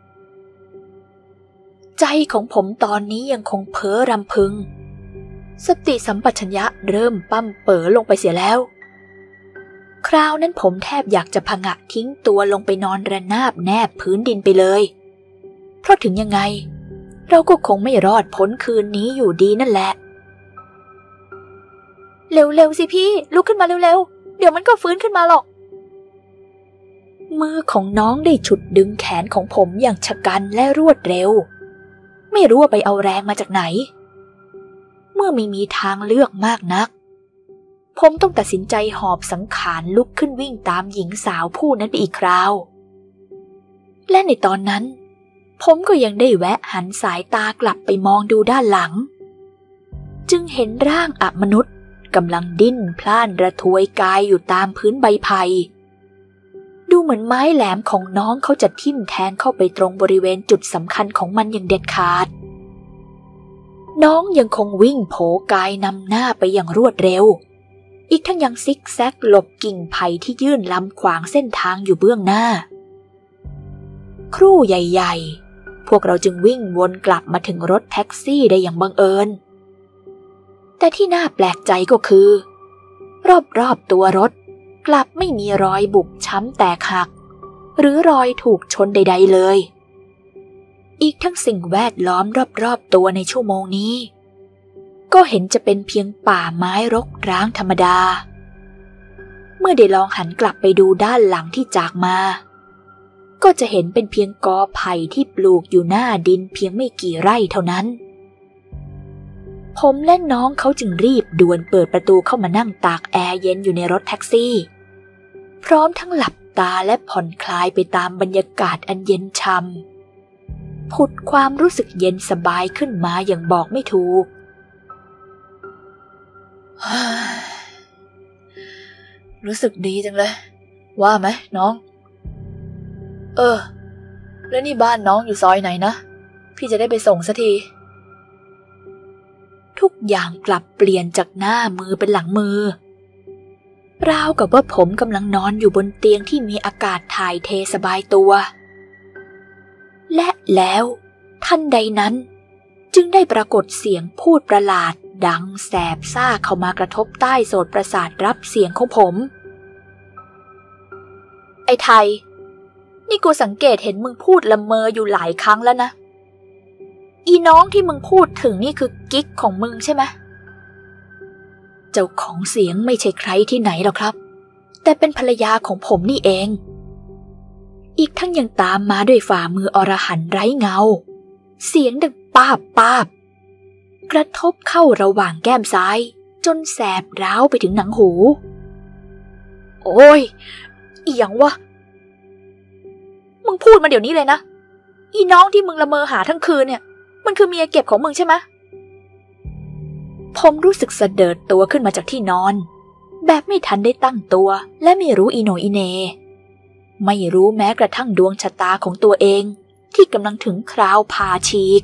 ใจของผมตอนนี้ยังคงเพ้อรำพึงสติสัมปชัญญะเริ่มปั้มเป๋อลงไปเสียแล้วคราวนั้นผมแทบอยากจะผงะทิ้งตัวลงไปนอนระนาบแนบพื้นดินไปเลยเพราะถึงยังไงเราก็คงไม่รอดพ้นคืนนี้อยู่ดีนั่นแหละเร็วๆสิพี่ลุกขึ้นมาเร็วๆเดี๋ยวมันก็ฟื้นขึ้นมาหรอกมือของน้องได้ฉุดดึงแขนของผมอย่างฉกรรรและรวดเร็วไม่รู้ว่าไปเอาแรงมาจากไหนเมื่อไม่มีทางเลือกมากนักผมต้องตัดสินใจหอบสังขารลุกขึ้นวิ่งตามหญิงสาวผู้นั้นไปอีกคราวและในตอนนั้นผมก็ยังได้แวะหันสายตากลับไปมองดูด้านหลังจึงเห็นร่างมนุษย์กำลังดิ้นพล่านระทวยกายอยู่ตามพื้นใบไผ่ดูเหมือนไม้แหลมของน้องเขาจะทิ่มแทงเข้าไปตรงบริเวณจุดสำคัญของมันอย่างเด็ดขาดน้องยังคงวิ่งโผกายนำหน้าไปอย่างรวดเร็วอีกทั้งยังซิกแซกหลบกิ่งไผ่ที่ยื่นลำขวางเส้นทางอยู่เบื้องหน้าครู่ใหญ่ๆพวกเราจึงวิ่งวนกลับมาถึงรถแท็กซี่ได้อย่างบังเอิญแต่ที่น่าแปลกใจก็คือรอบๆตัวรถกลับไม่มีรอยบุบช้ำแตกหักหรือรอยถูกชนใดๆเลยอีกทั้งสิ่งแวดล้อมรอบๆตัวในชั่วโมงนี้ก็เห็นจะเป็นเพียงป่าไม้รกร้างธรรมดาเมื่อได้ลองหันกลับไปดูด้านหลังที่จากมาก็จะเห็นเป็นเพียงกอไผ่ที่ปลูกอยู่หน้าดินเพียงไม่กี่ไร่เท่านั้นผมและน้องเขาจึงรีบด่วนเปิดประตูเข้ามานั่งตากแอร์เย็นอยู่ในรถแท็กซี่พร้อมทั้งหลับตาและผ่อนคลายไปตามบรรยากาศอันเย็นช่ำผุดความรู้สึกเย็นสบายขึ้นมาอย่างบอกไม่ถูกรู้สึกดีจังเลยว่าไหมน้องแล้วนี่บ้านน้องอยู่ซอยไหนนะพี่จะได้ไปส่งสักทีทุกอย่างกลับเปลี่ยนจากหน้ามือเป็นหลังมือราวกับว่าผมกำลังนอนอยู่บนเตียงที่มีอากาศถ่ายเทสบายตัวและแล้วทันใดนั้นจึงได้ปรากฏเสียงพูดประหลาดดังแสบซ่าเข้ามากระทบใต้โสตประสาทรับเสียงของผมไอ้ไทยนี่กูสังเกตเห็นมึงพูดละเมออยู่หลายครั้งแล้วนะอีน้องที่มึงพูดถึงนี่คือกิ๊กของมึงใช่ไหมเจ้าของเสียงไม่ใช่ใครที่ไหนหรอกครับแต่เป็นภรรยาของผมนี่เองอีกทั้งยังตามมาด้วยฝ่ามืออรหันต์ไร้เงาเสียงดังป้าบกระทบเข้าระหว่างแก้มซ้ายจนแสบร้าวไปถึงหนังหูโอ้ยอีหยังวะมึงพูดมาเดี๋ยวนี้เลยนะอีน้องที่มึงละเมอหาทั้งคืนเนี่ยมันคือเมียเก็บของมึงใช่ไหมผมรู้สึกสะเดิดตัวขึ้นมาจากที่นอนแบบไม่ทันได้ตั้งตัวและไม่รู้อีโหนอีเหน่ไม่รู้แม้กระทั่งดวงชะตาของตัวเองที่กำลังถึงคราวพาฉีก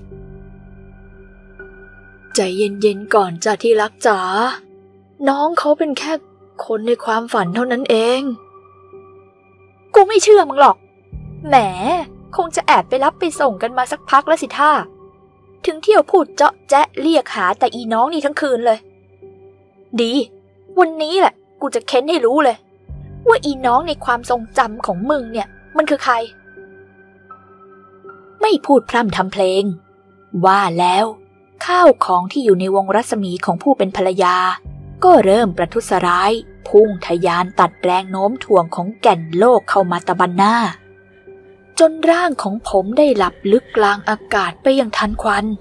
ใจเย็นๆก่อนจ้ะที่รักจ๋าน้องเขาเป็นแค่คนในความฝันเท่านั้นเองกูไม่เชื่อมึงหรอกแหมคงจะแอบไปรับไปส่งกันมาสักพักแล้วสิท่าถึงเที่ยวพูดเจาะแจ๊ะเรียกหาแต่อีน้องนี่ทั้งคืนเลยดีวันนี้แหละกูจะเค้นให้รู้เลยว่าอีน้องในความทรงจำของมึงเนี่ยมันคือใครไม่พูดพร่ำทำเพลงว่าแล้วข้าวของที่อยู่ในวงรัศมีของผู้เป็นภรรยาก็เริ่มประทุษร้ายพุ่งทะยานตัดแรงโน้มถ่วงของแก่นโลกเข้ามาตะบันหน้าจนร่างของผมได้หลับลึกกลางอากาศไปอย่างทันควัน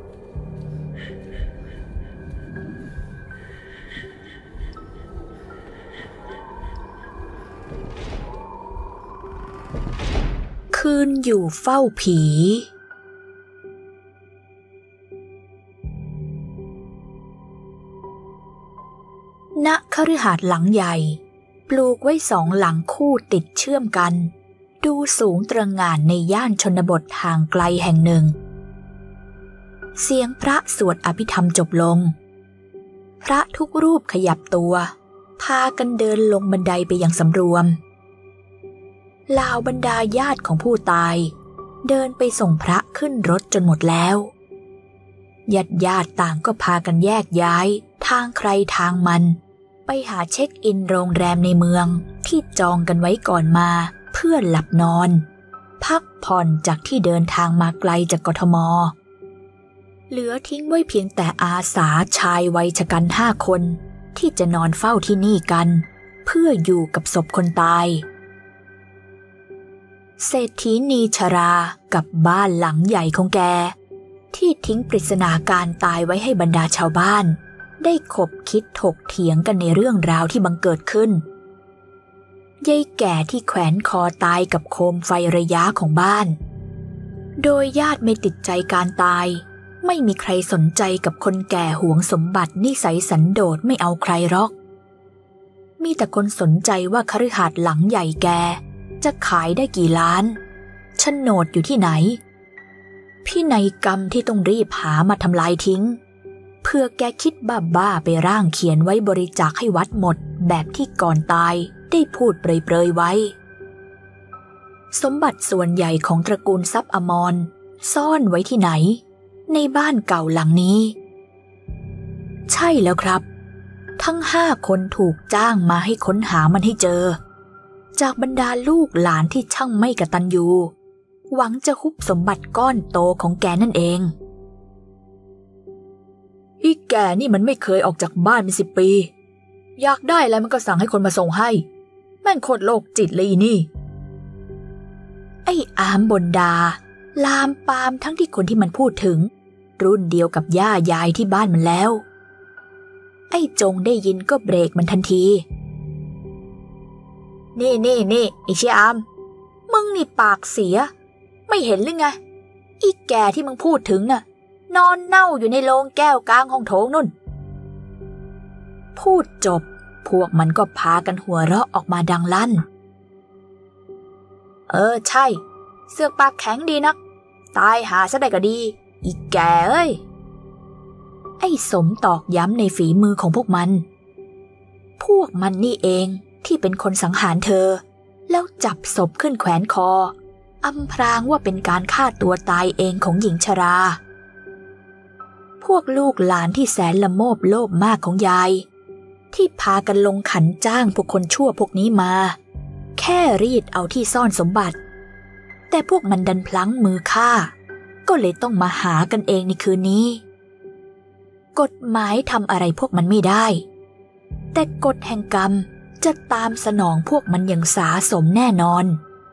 คืนอยู่เฝ้าผีณคฤหาสน์หลังใหญ่ปลูกไว้2 หลังคู่ติดเชื่อมกันดูสูงตระหง่านในย่านชนบทห่างไกลแห่งหนึ่งเสียงพระสวดอภิธรรมจบลงพระทุกรูปขยับตัวพากันเดินลงบันไดไปอย่างสำรวมเหล่าบรรดาญาติของผู้ตายเดินไปส่งพระขึ้นรถจนหมดแล้วญาติต่างก็พากันแยกย้ายทางใครทางมันไปหาเช็คอินโรงแรมในเมืองที่จองกันไว้ก่อนมาเพื่อหลับนอนพักผ่อนจากที่เดินทางมาไกลจากกทมเหลือทิ้งไว้เพียงแต่อาสาชายวัยชกัน5 คนที่จะนอนเฝ้าที่นี่กันเพื่ออยู่กับศพคนตายเศรษฐีนีชรากับบ้านหลังใหญ่ของแกที่ทิ้งปริศนาการตายไว้ให้บรรดาชาวบ้านได้ขบคิดถกเถียงกันในเรื่องราวที่บังเกิดขึ้นยายแก่ที่แขวนคอตายกับโคมไฟระยะของบ้านโดยญาติไม่ติดใจการตายไม่มีใครสนใจกับคนแก่หวงสมบัตินิสัยสันโดษไม่เอาใครหรอกมีแต่คนสนใจว่าคฤหาสน์หลังใหญ่แกจะขายได้กี่ล้านโฉนดอยู่ที่ไหนพินัยกรรมที่ต้องรีบหามาทำลายทิ้งเพื่อแกคิดบ้าๆไปร่างเขียนไว้บริจาคให้วัดหมดแบบที่ก่อนตายได้พูดเปรยๆไว้สมบัติส่วนใหญ่ของตระกูลทรัพย์อมรซ่อนไว้ที่ไหนในบ้านเก่าหลังนี้ใช่แล้วครับทั้ง5 คนถูกจ้างมาให้ค้นหามันให้เจอจากบรรดาลูกหลานที่ช่างไม่กตัญญูหวังจะฮุบสมบัติก้อนโตของแกนั่นเองอีแกนี่มันไม่เคยออกจากบ้านเป็น10 ปีอยากได้อะไรมันก็สั่งให้คนมาส่งให้แม่งโคตรโรคจิตเลยอีนี่ไอ้อามบนดาลามปามทั้งที่คนที่มันพูดถึงรุ่นเดียวกับย่ายายที่บ้านมันแล้วไอ้จงได้ยินก็เบรกมันทันทีนี่ไอ้เชี่ยอามมึงนี่ปากเสียไม่เห็นหรือไงอีแกที่มึงพูดถึงน่ะนอนเน่าอยู่ในโลงแก้วกลางห้องโถงนู่นพูดจบพวกมันก็พากันหัวเราะออกมาดังลั่นใช่เสือกปากแข็งดีนักตายหาซะได้ก็ดีอีแกเอ้ยไอ้สมตอกย้ำในฝีมือของพวกมันนี่เองที่เป็นคนสังหารเธอแล้วจับศพขึ้นแขวนคออำพรางว่าเป็นการฆ่าตัวตายเองของหญิงชราพวกลูกหลานที่แสนละโมบโลภมากของยายที่พากันลงขันจ้างพวกคนชั่วพวกนี้มาแค่รีดเอาที่ซ่อนสมบัติแต่พวกมันดันพลั้งมือฆ่าก็เลยต้องมาหากันเองในคืนนี้กฎหมายทำอะไรพวกมันไม่ได้แต่กฎแห่งกรรมจะตามสนองพวกมันอย่างสาสมแน่นอน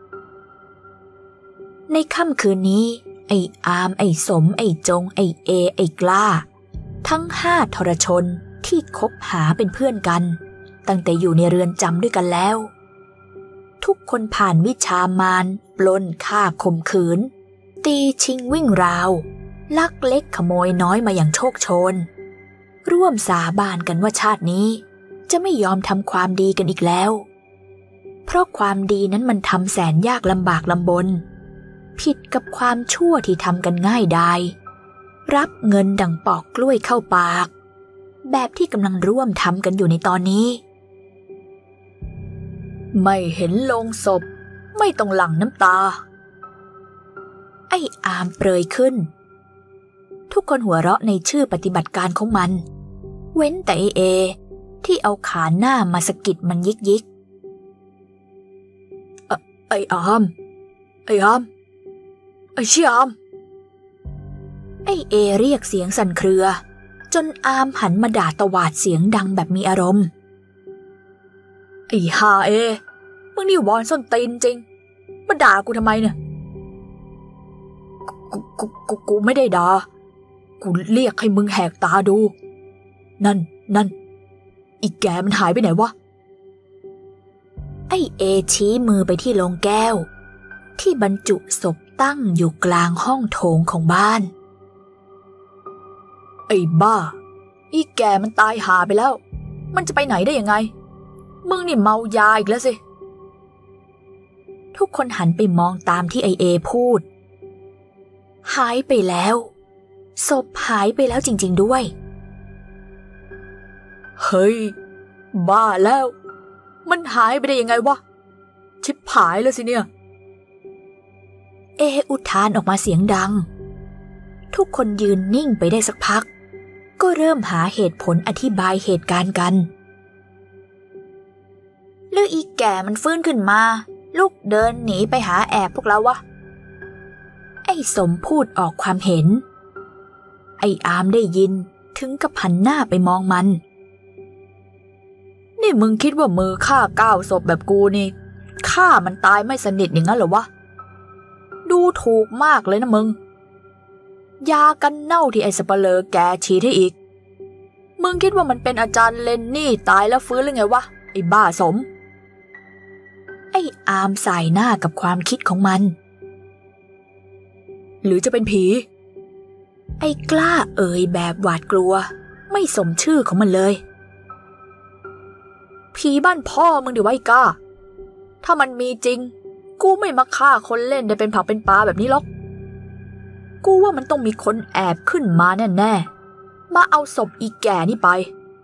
ในค่ำคืนนี้ไอ้อามไอ้สมไอ้จงไอ้เอไอ้กล้าทั้ง5 ทรชนที่คบหาเป็นเพื่อนกันตั้งแต่อยู่ในเรือนจำด้วยกันแล้วทุกคนผ่านวิชามารปล้นฆ่าข่มขืนตีชิงวิ่งราวลักเล็กขโมยน้อยมาอย่างโชคโชนร่วมสาบานกันว่าชาตินี้จะไม่ยอมทำความดีกันอีกแล้วเพราะความดีนั้นมันทำแสนยากลำบากลำบนผิดกับความชั่วที่ทำกันง่ายดายรับเงินดั่งปอกกล้วยเข้าปากแบบที่กำลังร่วมทำกันอยู่ในตอนนี้ไม่เห็นโลงศพไม่ต้องหลั่งน้ำตาไอ้อามเปรยขึ้นทุกคนหัวเราะในชื่อปฏิบัติการของมันเว้นแต่เอที่เอาขาหน้ามาสะกิดมันยิกไอ้อามไอ้ชี่อามไอ้เอเรียกเสียงสั่นเครือจนอามหันมาด่าตวาดเสียงดังแบบมีอารมณ์ไอ้ฮามึงนี่วอนส้นตีนจริงมาด่ากูทำไมเนี่ยกูไม่ได้ด่ากูเรียกให้มึงแหกตาดูนั่นอีแกมันหายไปไหนวะไอ้เอชี้มือไปที่โลงแก้วที่บรรจุศพตั้งอยู่กลางห้องโถงของบ้านไอ้บ้าอีแกมันตายหาไปแล้วมันจะไปไหนได้ยังไงมึงนี่เมายาอีกแล้วสิทุกคนหันไปมองตามที่ไอเอพูดหายไปแล้วศพหายไปแล้วจริงๆด้วยเฮ้ยบ้าแล้วมันหายไปได้ยังไงวะชิบหายแล้วสิเนี่ยเออุทานออกมาเสียงดังทุกคนยืนนิ่งไปได้สักพักก็เริ่มหาเหตุผลอธิบายเหตุการณ์กันหรืออีแก่มันฟื้นขึ้นมาลูกเดินหนีไปหาแอบพวกเราวะไอ้สมพูดออกความเห็นไอ้อามได้ยินถึงกับหันหน้าไปมองมันนี่มึงคิดว่ามือฆ่า9 ศพแบบกูนี่ฆ่ามันตายไม่สนิทอย่างนั้นเหรอวะดูถูกมากเลยนะมึงยากันเน่าที่ไอ้สัปเหร่อแกฉีดให้อีกมึงคิดว่ามันเป็นอาจารย์เลนนี่ตายแล้วฟื้นหรือไงวะไอ้บ้าสมไอ้อามสายหน้ากับความคิดของมันหรือจะเป็นผีไอ้กล้าเอ่ยแบบหวาดกลัวไม่สมชื่อของมันเลยผีบ้านพ่อมึงดิวะไอ้กล้าถ้ามันมีจริงกูไม่มาฆ่าคนเล่นได้เป็นผักเป็นปลาแบบนี้หรอกกูว่ามันต้องมีคนแอบขึ้นมาแน่ๆมาเอาศพอีแก่นี่ไป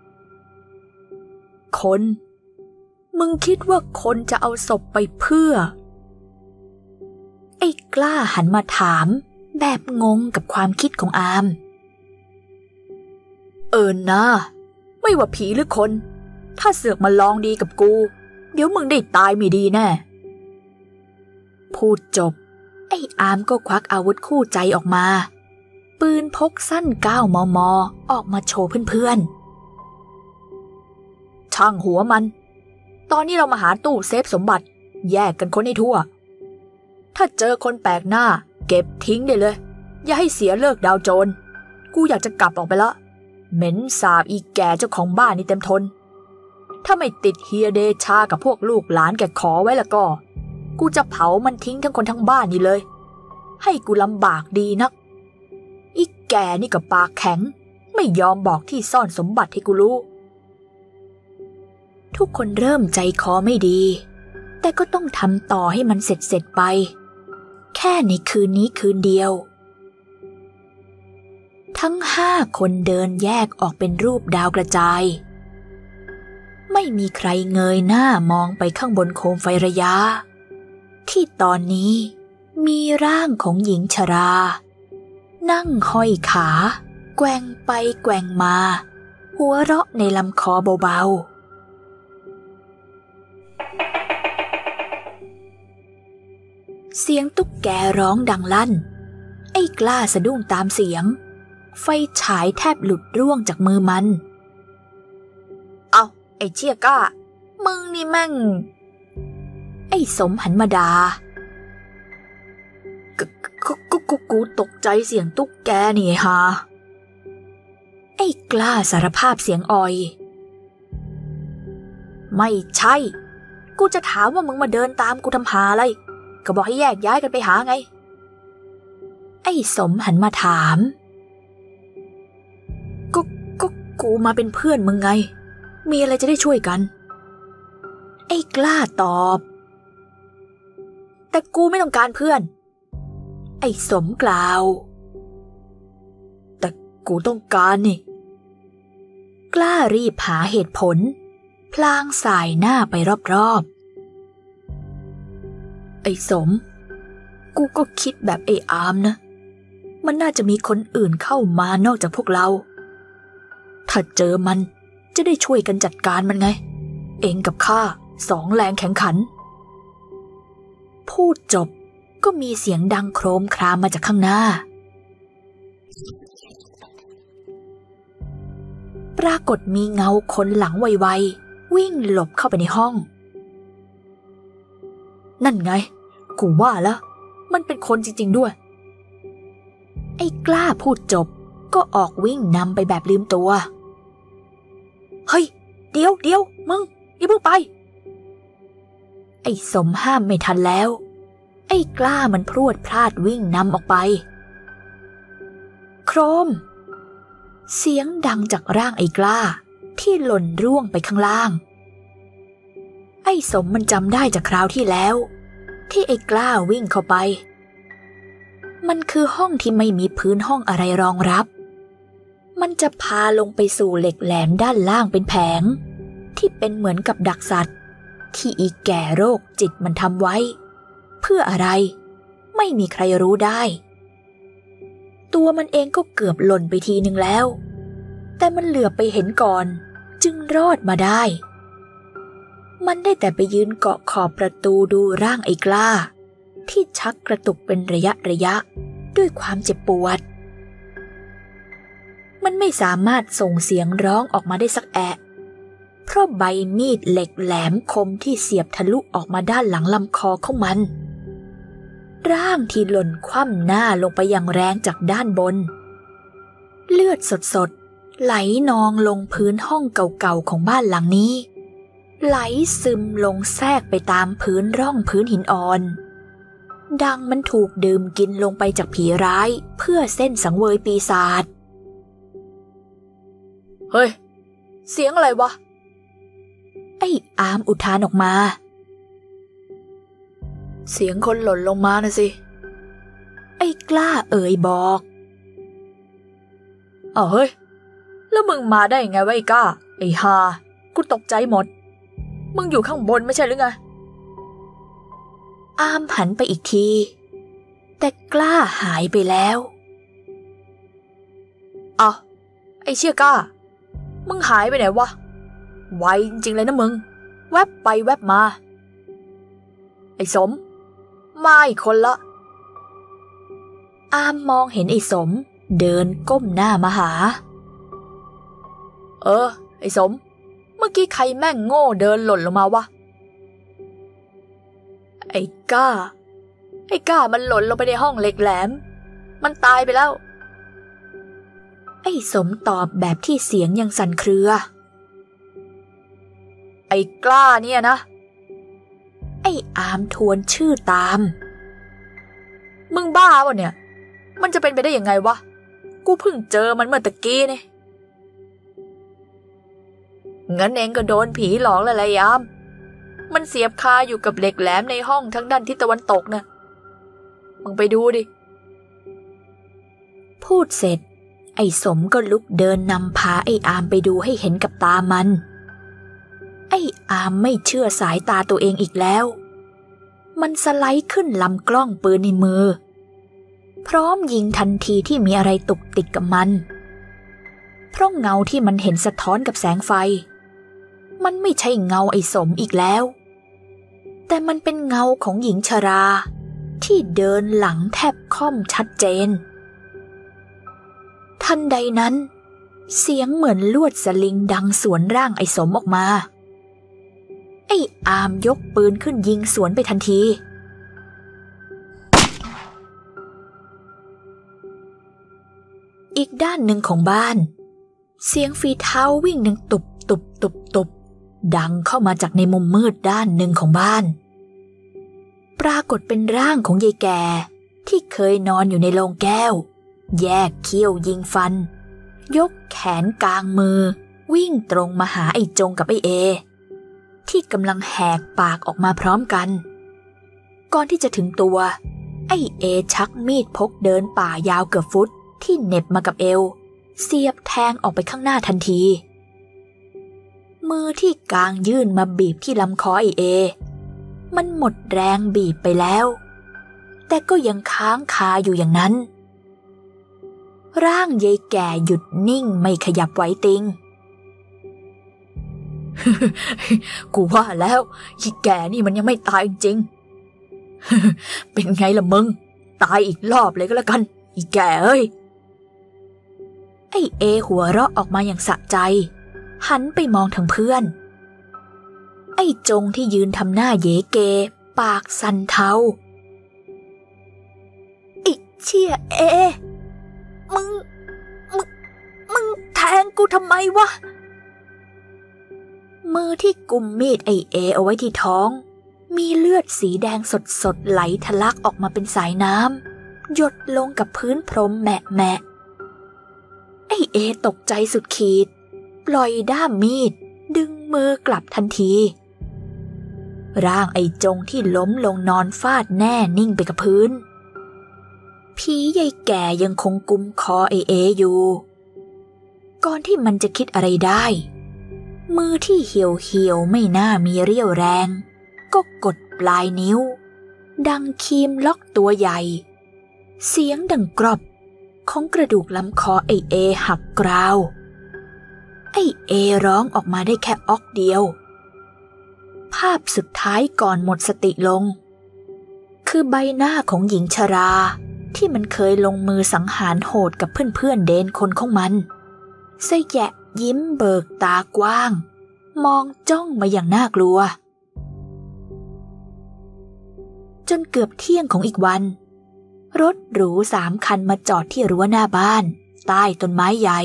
คนมึงคิดว่าคนจะเอาศพไปเพื่อไอ้กล้าหันมาถามแบบงงกับความคิดของอามนะไม่ว่าผีหรือคนถ้าเสือกมาลองดีกับกูเดี๋ยวมึงได้ตายไม่ดีแน่พูดจบไอ้อามก็ควักอาวุธคู่ใจออกมาปืนพกสั้น9 มม.ออกมาโชว์เพื่อนๆช่างหัวมันตอนนี้เรามาหาตู้เซฟสมบัติแยกกันค้นให้ทั่วถ้าเจอคนแปลกหน้าเก็บทิ้งได้เลยอย่าให้เสียเลิกดาวโจรกูอยากจะกลับออกไปละเหม็นสาบอีแก่เจ้าของบ้านนี่เต็มทนถ้าไม่ติดเฮียเดชากับพวกลูกหลานแกขอไว้แล้วก็กูจะเผามันทิ้งทั้งคนทั้งบ้านนี่เลยให้กูลำบากดีนักอีแก่นี่กับปากแข็งไม่ยอมบอกที่ซ่อนสมบัติให้กูรู้ทุกคนเริ่มใจคอไม่ดีแต่ก็ต้องทำต่อให้มันเสร็จไปแค่ในคืนนี้คืนเดียวทั้ง5 คนเดินแยกออกเป็นรูปดาวกระจายไม่มีใครเงยหน้ามองไปข้างบนโคมไฟระยะที่ตอนนี้มีร่างของหญิงชรานั่งห้อยขาแกว่งไปแกว่งมาหัวเราะในลำคอเบาๆเสียงตุ๊กแกร้องดังลั่นไอ้กล้าสะดุ้งตามเสียงไฟฉายแทบหลุดร่วงจากมือมันเอาไอ้เชี่ยก้ามึงนี่แม่งไอ้สมหันมาด่ากูตกใจเสียงตุ๊กแกนี่ฮะไอ้อ้กล้าสารภาพเสียงอ่อยไม่ใช่กูจะถามว่ามึงมาเดินตามกูทำหาอะไรก็บอกให้แยกย้ายกันไปหาไงไอ้สมหันมาถามก็กูมาเป็นเพื่อนมึงไงมีอะไรจะได้ช่วยกันไอ้กล้าตอบแต่กูไม่ต้องการเพื่อนไอ้สมกล่าวแต่กูต้องการนี่กล้ารีบหาเหตุผลพลางสายหน้าไปรอบๆไอ้สมกูก็คิดแบบไอ้อามนะมันน่าจะมีคนอื่นเข้ามานอกจากพวกเราถ้าเจอมันจะได้ช่วยกันจัดการมันไงเองกับข้า2 แรงแข่งขันพูดจบก็มีเสียงดังโครมครามมาจากข้างหน้าปรากฏมีเงาคนหลังไวๆวิ่งหลบเข้าไปในห้องนั่นไงกูว่าแล้วมันเป็นคนจริงๆด้วยไอ้กล้าพูดจบก็ออกวิ่งนำไปแบบลืมตัวเฮ้ยเดี๋ยวมึงอย่าเพิ่งไปไอ้สมห้ามไม่ทันแล้วไอ้กล้ามันพรวดพลาดวิ่งนำออกไปโครมเสียงดังจากร่างไอ้กล้าที่หล่นร่วงไปข้างล่างไอ้สมมันจำได้จากคราวที่แล้วที่ไอ้กล้าวิ่งเข้าไปมันคือห้องที่ไม่มีพื้นห้องอะไรรองรับมันจะพาลงไปสู่เหล็กแหลมด้านล่างเป็นแผงที่เป็นเหมือนกับดักสัตว์ที่อีแก่โรคจิตมันทำไว้เพื่ออะไรไม่มีใครรู้ได้ตัวมันเองก็เกือบหล่นไปทีนึงแล้วแต่มันเหลือบไปเห็นก่อนจึงรอดมาได้มันได้แต่ไปยืนเกาะขอบประตูดูร่างไอ้กล้าที่ชักกระตุกเป็นระยะด้วยความเจ็บปวดมันไม่สามารถส่งเสียงร้องออกมาได้สักแอะเพราะใบมีดเหล็กแหลมคมที่เสียบทะลุออกมาด้านหลังลำคอของมันร่างที่หล่นคว่ำหน้าลงไปอย่างแรงจากด้านบนเลือดสดๆไหลนองลงพื้นห้องเก่าๆของบ้านหลังนี้ไหลซึมลงแทรกไปตามพื้นร่องพื้นหินอ่อนดังมันถูกดื่มกินลงไปจากผีร้ายเพื่อเส้นสังเวยปีศาจเฮ้ยเสียงอะไรวะไอ้อามอุทานออกมาเสียงคนหล่นลงมานะสิไอ้กล้าเอ่ยบอกเฮ้ยแล้วมึงมาได้ไงวะไอ้กล้าไอ้ฮากูตกใจหมดมึงอยู่ข้างบนไม่ใช่หรือไงอามหันไปอีกทีแต่กล้าหายไปแล้วไอ้เชี่ยกล้ามึงหายไปไหนวะไวจริงๆเลยนะมึงแวบไปแวบมาไอ้สมมาอีกคนละอามมองเห็นไอ้สมเดินก้มหน้ามาหาไอ้สมเมื่อกี้ใครแม่งโง่เดินหล่นลงมาวะไอ้ก้ามันหล่นลงไปในห้องเหล็กแหลมมันตายไปแล้วไอ้สมตอบแบบที่เสียงยังสั่นเครือไอ้กล้าเนี่ยนะไอ้อามทวนชื่อตามมึงบ้าวะเนี่ยมันจะเป็นไปได้ยังไงวะกูเพิ่งเจอมันเมื่อตะกี้นี่งั้นเองก็โดนผีหลอกแล้วแหละยามมันเสียบคาอยู่กับเหล็กแหลมในห้องทางด้านทิศตะวันตกนะมึงไปดูดิพูดเสร็จไอ้สมก็ลุกเดินนำพาไอ้อามไปดูให้เห็นกับตามันไอ้อามไม่เชื่อสายตาตัวเองอีกแล้วมันสไลด์ขึ้นลำกล้องปืนในมือพร้อมยิงทันทีที่มีอะไรตุกติดกับมันเพราะเงาที่มันเห็นสะท้อนกับแสงไฟมันไม่ใช่เงาไอ้สมอีกแล้วแต่มันเป็นเงาของหญิงชราที่เดินหลังแทบค่อมชัดเจนทันใดนั้นเสียงเหมือนลวดสลิงดังสวนร่างไอ้สมออกมาไอ้อามยกปืนขึ้นยิงสวนไปทันทีอีกด้านหนึ่งของบ้านเสียงฝีเท้าวิ่งหนึ่งตุบตุบตุบตุบดังเข้ามาจากในมุมมืดด้านหนึ่งของบ้านปรากฏเป็นร่างของยายแก่ที่เคยนอนอยู่ในโลงแก้วแยกเขี้ยวยิงฟันยกแขนกลางมือวิ่งตรงมาหาไอ้จงกับไอ้เอที่กำลังแหกปากออกมาพร้อมกันก่อนที่จะถึงตัวไอ้เอชักมีดพกเดินป่ายาวเกือบฟุตที่เหน็บมากับเอวเสียบแทงออกไปข้างหน้าทันทีมือที่กางยื่นมาบีบที่ลำคอไอ้เอมันหมดแรงบีบไปแล้วแต่ก็ยังค้างคาอยู่อย่างนั้นร่างยายแก่หยุดนิ่งไม่ขยับไหวติง กูว่าแล้วยายแก่นี่มันยังไม่ตายจริง เป็นไงล่ะมึงตายอีกรอบเลยก็แล้วกันยายแก่เอ้ยไอ้เอหัวเราะออกมาอย่างสะใจหันไปมองทางเพื่อนไอ้จงที่ยืนทำหน้าเยเกปากสั่นเทาอิเชี่ยเอมึงแทงกูทำไมวะมือที่กุมมีดไอเอเอาไว้ที่ท้องมีเลือดสีแดงสดไหลทะลักออกมาเป็นสายน้ำหยดลงกับพื้นพรมแหมะไอเอตกใจสุดขีดปล่อยด้ามมีดดึงมือกลับทันทีร่างไอจงที่ล้มลงนอนฟาดแน่นิ่งไปกับพื้นผียายแก่ยังคงกุมคอไอเออยู่ก่อนที่มันจะคิดอะไรได้มือที่เหี่ยวไม่น่ามีเรี่ยวแรงก็กดปลายนิ้วดังคีมล็อกตัวใหญ่เสียงดังกรอบของกระดูกลำคอไอเอหักกราวไอเอร้องออกมาได้แค่อ๊อกเดียวภาพสุดท้ายก่อนหมดสติลงคือใบหน้าของหญิงชราที่มันเคยลงมือสังหารโหดกับเพื่อนๆเดนคนของมันเสยแยะยิ้มเบิกตากว้างมองจ้องมาอย่างน่ากลัวจนเกือบเที่ยงของอีกวันรถหรู3 คันมาจอดที่รั้วหน้าบ้านใต้ต้นไม้ใหญ่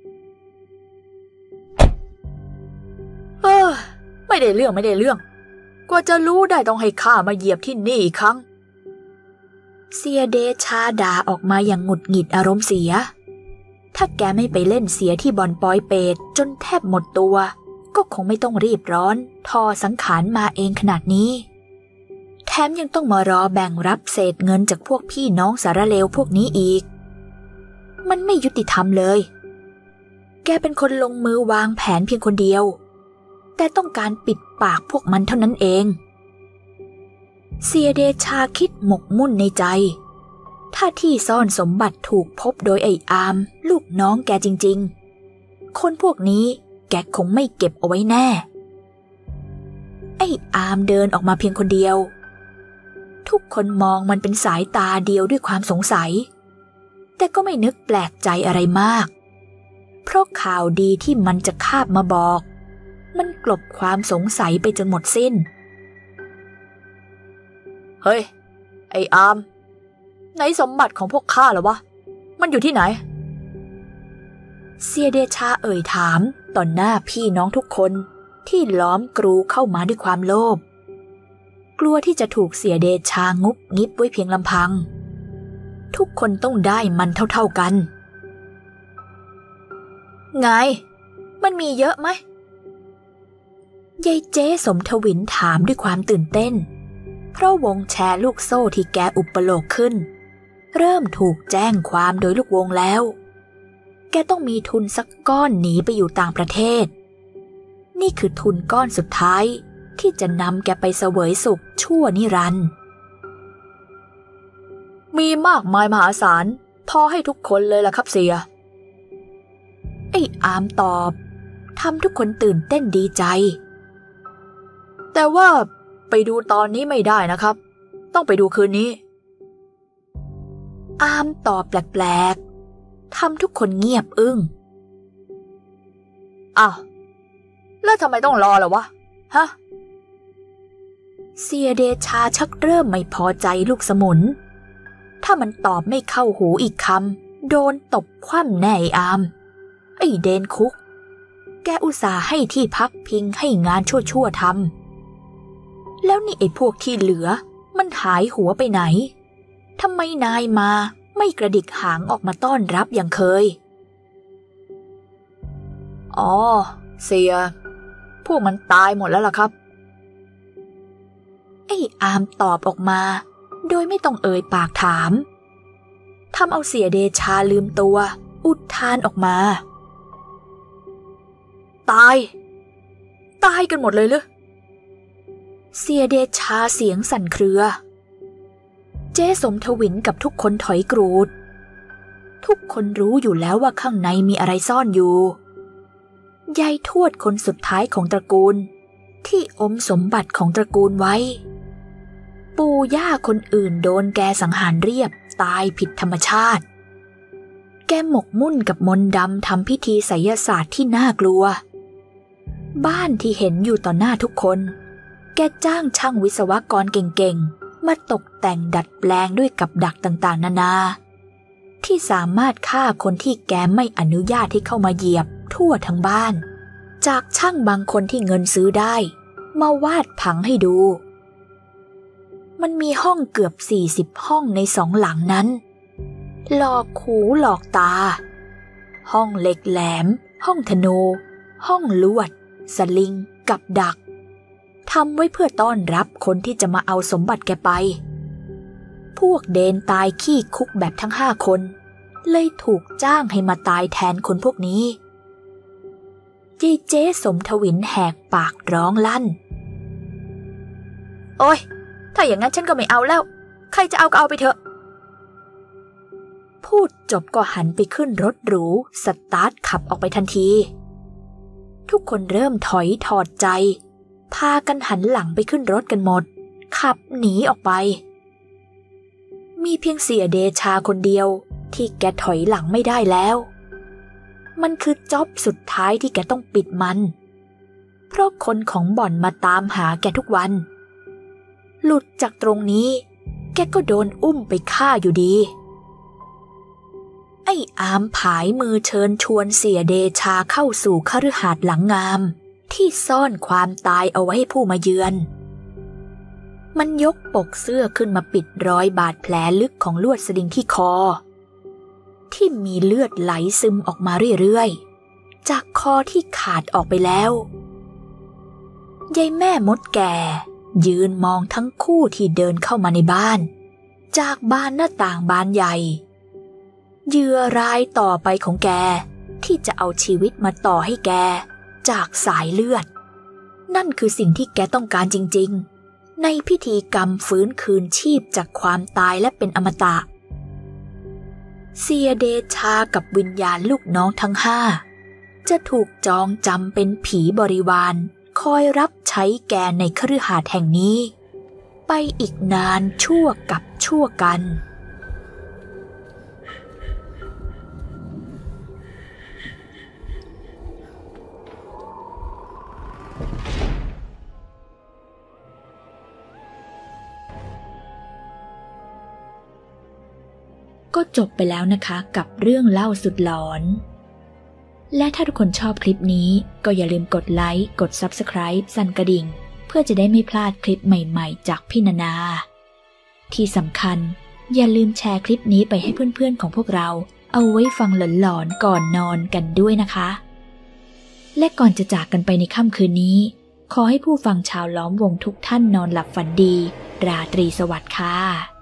ไม่ได้เรื่องกว่าจะรู้ได้ต้องให้ข้ามาเหยียบที่นี่อีกครั้งเสียเดชาด่าออกมาอย่างหงุดหงิดอารมณ์เสียถ้าแกไม่ไปเล่นเสียที่บ่อนปอยเปตจนแทบหมดตัวก็คงไม่ต้องรีบร้อนทอสังขารมาเองขนาดนี้แถมยังต้องมารอแบ่งรับเศษเงินจากพวกพี่น้องสารเลวพวกนี้อีกมันไม่ยุติธรรมเลยแกเป็นคนลงมือวางแผนเพียงคนเดียวแต่ต้องการปิดปากพวกมันเท่านั้นเองเสียเดชาคิดหมกมุ่นในใจถ้าที่ซ่อนสมบัติถูกพบโดยไอ้อามลูกน้องแกจริงๆคนพวกนี้แกคงไม่เก็บเอาไว้แน่ไอ้อามเดินออกมาเพียงคนเดียวทุกคนมองมันเป็นสายตาเดียวด้วยความสงสัยแต่ก็ไม่นึกแปลกใจอะไรมากเพราะข่าวดีที่มันจะคาบมาบอกมันกลบความสงสัยไปจนหมดสิ้นเฮ้ยไอ้อามไหนสมบัติของพวกข้าเหรอวะมันอยู่ที่ไหนเสียเดชาเอ่ยถามต่อหน้าพี่น้องทุกคนที่ล้อมกรูเข้ามาด้วยความโลภกลัวที่จะถูกเสียเดชางุบงิบไว้เพียงลำพังทุกคนต้องได้มันเท่าๆกันไงมันมีเยอะไหมยายเจ๊สมทวินถามด้วยความตื่นเต้นเพราะวงแชร์ลูกโซ่ที่แกอุปโลกขึ้นเริ่มถูกแจ้งความโดยลูกวงแล้วแกต้องมีทุนสักก้อนหนีไปอยู่ต่างประเทศนี่คือทุนก้อนสุดท้ายที่จะนำแกไปเสวยสุขชั่วนิรันดร์มีมากมายมหาศาลพอให้ทุกคนเลยล่ะครับเสียไอ้อามตอบทำทุกคนตื่นเต้นดีใจแต่ว่าไปดูตอนนี้ไม่ได้นะครับต้องไปดูคืนนี้อามตอบแปลกๆทำทุกคนเงียบอึ้งอ้าวแล้วทำไมต้องรอล่ะวะฮะเสียเดชาชักเริ่มไม่พอใจลูกสมุนถ้ามันตอบไม่เข้าหูอีกคำโดนตบคว่ำแน่ไอ้อามไอ้อ้เดนคุกแกอุตส่าห์ให้ที่พักพิงให้งานชั่วๆทำแล้วนี่ไอ้พวกที่เหลือมันหายหัวไปไหนทำไมนายมาไม่กระดิกหางออกมาต้อนรับอย่างเคยอ๋อเสียพวกมันตายหมดแล้วล่ะครับไอ้อามตอบออกมาโดยไม่ต้องเอ่ยปากถามทำเอาเสียเดชาลืมตัวอุทานออกมาตายกันหมดเลยเหรอเสียเดชาเสียงสั่นเครือเจ๊สมทวินกับทุกคนถอยกรูดทุกคนรู้อยู่แล้วว่าข้างในมีอะไรซ่อนอยู่ยายทวดคนสุดท้ายของตระกูลที่อมสมบัติของตระกูลไว้ปู่ย่าคนอื่นโดนแกสังหารเรียบตายผิดธรรมชาติแกหมกมุ่นกับมนต์ดำทำพิธีไสยศาสตร์ที่น่ากลัวบ้านที่เห็นอยู่ต่อหน้าทุกคนแกจ้างช่างวิศวกรเก่งๆมาตกแต่งดัดแปลงด้วยกับดักต่างๆนานาที่สามารถฆ่าคนที่แกไม่อนุญาตให้เข้ามาเหยียบทั่วทั้งบ้านจากช่างบางคนที่เงินซื้อได้มาวาดผังให้ดูมันมีห้องเกือบ40ห้องใน2หลังนั้นหลอกหูหลอกตาห้องเหล็กแหลมห้องธนูห้องลวดสลิงกับดักทำไว้เพื่อต้อนรับคนที่จะมาเอาสมบัติแกไปพวกเดนตายขี้คุกแบบทั้ง5คนเลยถูกจ้างให้มาตายแทนคนพวกนี้เจ๊สมทวินแหกปากร้องลั่นโอ๊ยถ้าอย่างนั้นฉันก็ไม่เอาแล้วใครจะเอาก็เอาไปเถอะพูดจบก็หันไปขึ้นรถหรูสตาร์ทขับออกไปทันทีทุกคนเริ่มถอยถอดใจพากันหันหลังไปขึ้นรถกันหมดขับหนีออกไปมีเพียงเสียเดชาคนเดียวที่แกถอยหลังไม่ได้แล้วมันคือจ็อบสุดท้ายที่แกต้องปิดมันเพราะคนของบ่อนมาตามหาแกทุกวันหลุดจากตรงนี้แกก็โดนอุ้มไปฆ่าอยู่ดีไอ้อามผายมือเชิญชวนเสียเดชาเข้าสู่คฤหาสน์หลังงามที่ซ่อนความตายเอาไว้ให้ผู้มาเยือนมันยกปกเสื้อขึ้นมาปิดรอยบาดแผลลึกของลวดสลิงที่คอที่มีเลือดไหลซึมออกมาเรื่อยๆจากคอที่ขาดออกไปแล้วยายแม่มดแก่ยืนมองทั้งคู่ที่เดินเข้ามาในบ้านจากบานหน้าต่างบานใหญ่เหยื่อรายต่อไปของแกที่จะเอาชีวิตมาต่อให้แกจากสายเลือดนั่นคือสิ่งที่แกต้องการจริงๆในพิธีกรรมฟื้นคืนชีพจากความตายและเป็นอมตะเสียเดชากับวิญญาณลูกน้องทั้ง5จะถูกจองจำเป็นผีบริวารคอยรับใช้แกในคฤหาสน์แห่งนี้ไปอีกนานชั่วกับชั่วกันก็จบไปแล้วนะคะกับเรื่องเล่าสุดหลอนและถ้าทุกคนชอบคลิปนี้ก็อย่าลืมกดไลค์กด Subscribe สั่นกระดิ่งเพื่อจะได้ไม่พลาดคลิปใหม่ๆจากพี่นานาที่สำคัญอย่าลืมแชร์คลิปนี้ไปให้เพื่อนๆของพวกเราเอาไว้ฟังหลอนๆก่อนนอนกันด้วยนะคะและก่อนจะจากกันไปในค่ำคืนนี้ขอให้ผู้ฟังชาวล้อมวงทุกท่านนอนหลับฝันดีราตรีสวัสดิ์ค่ะ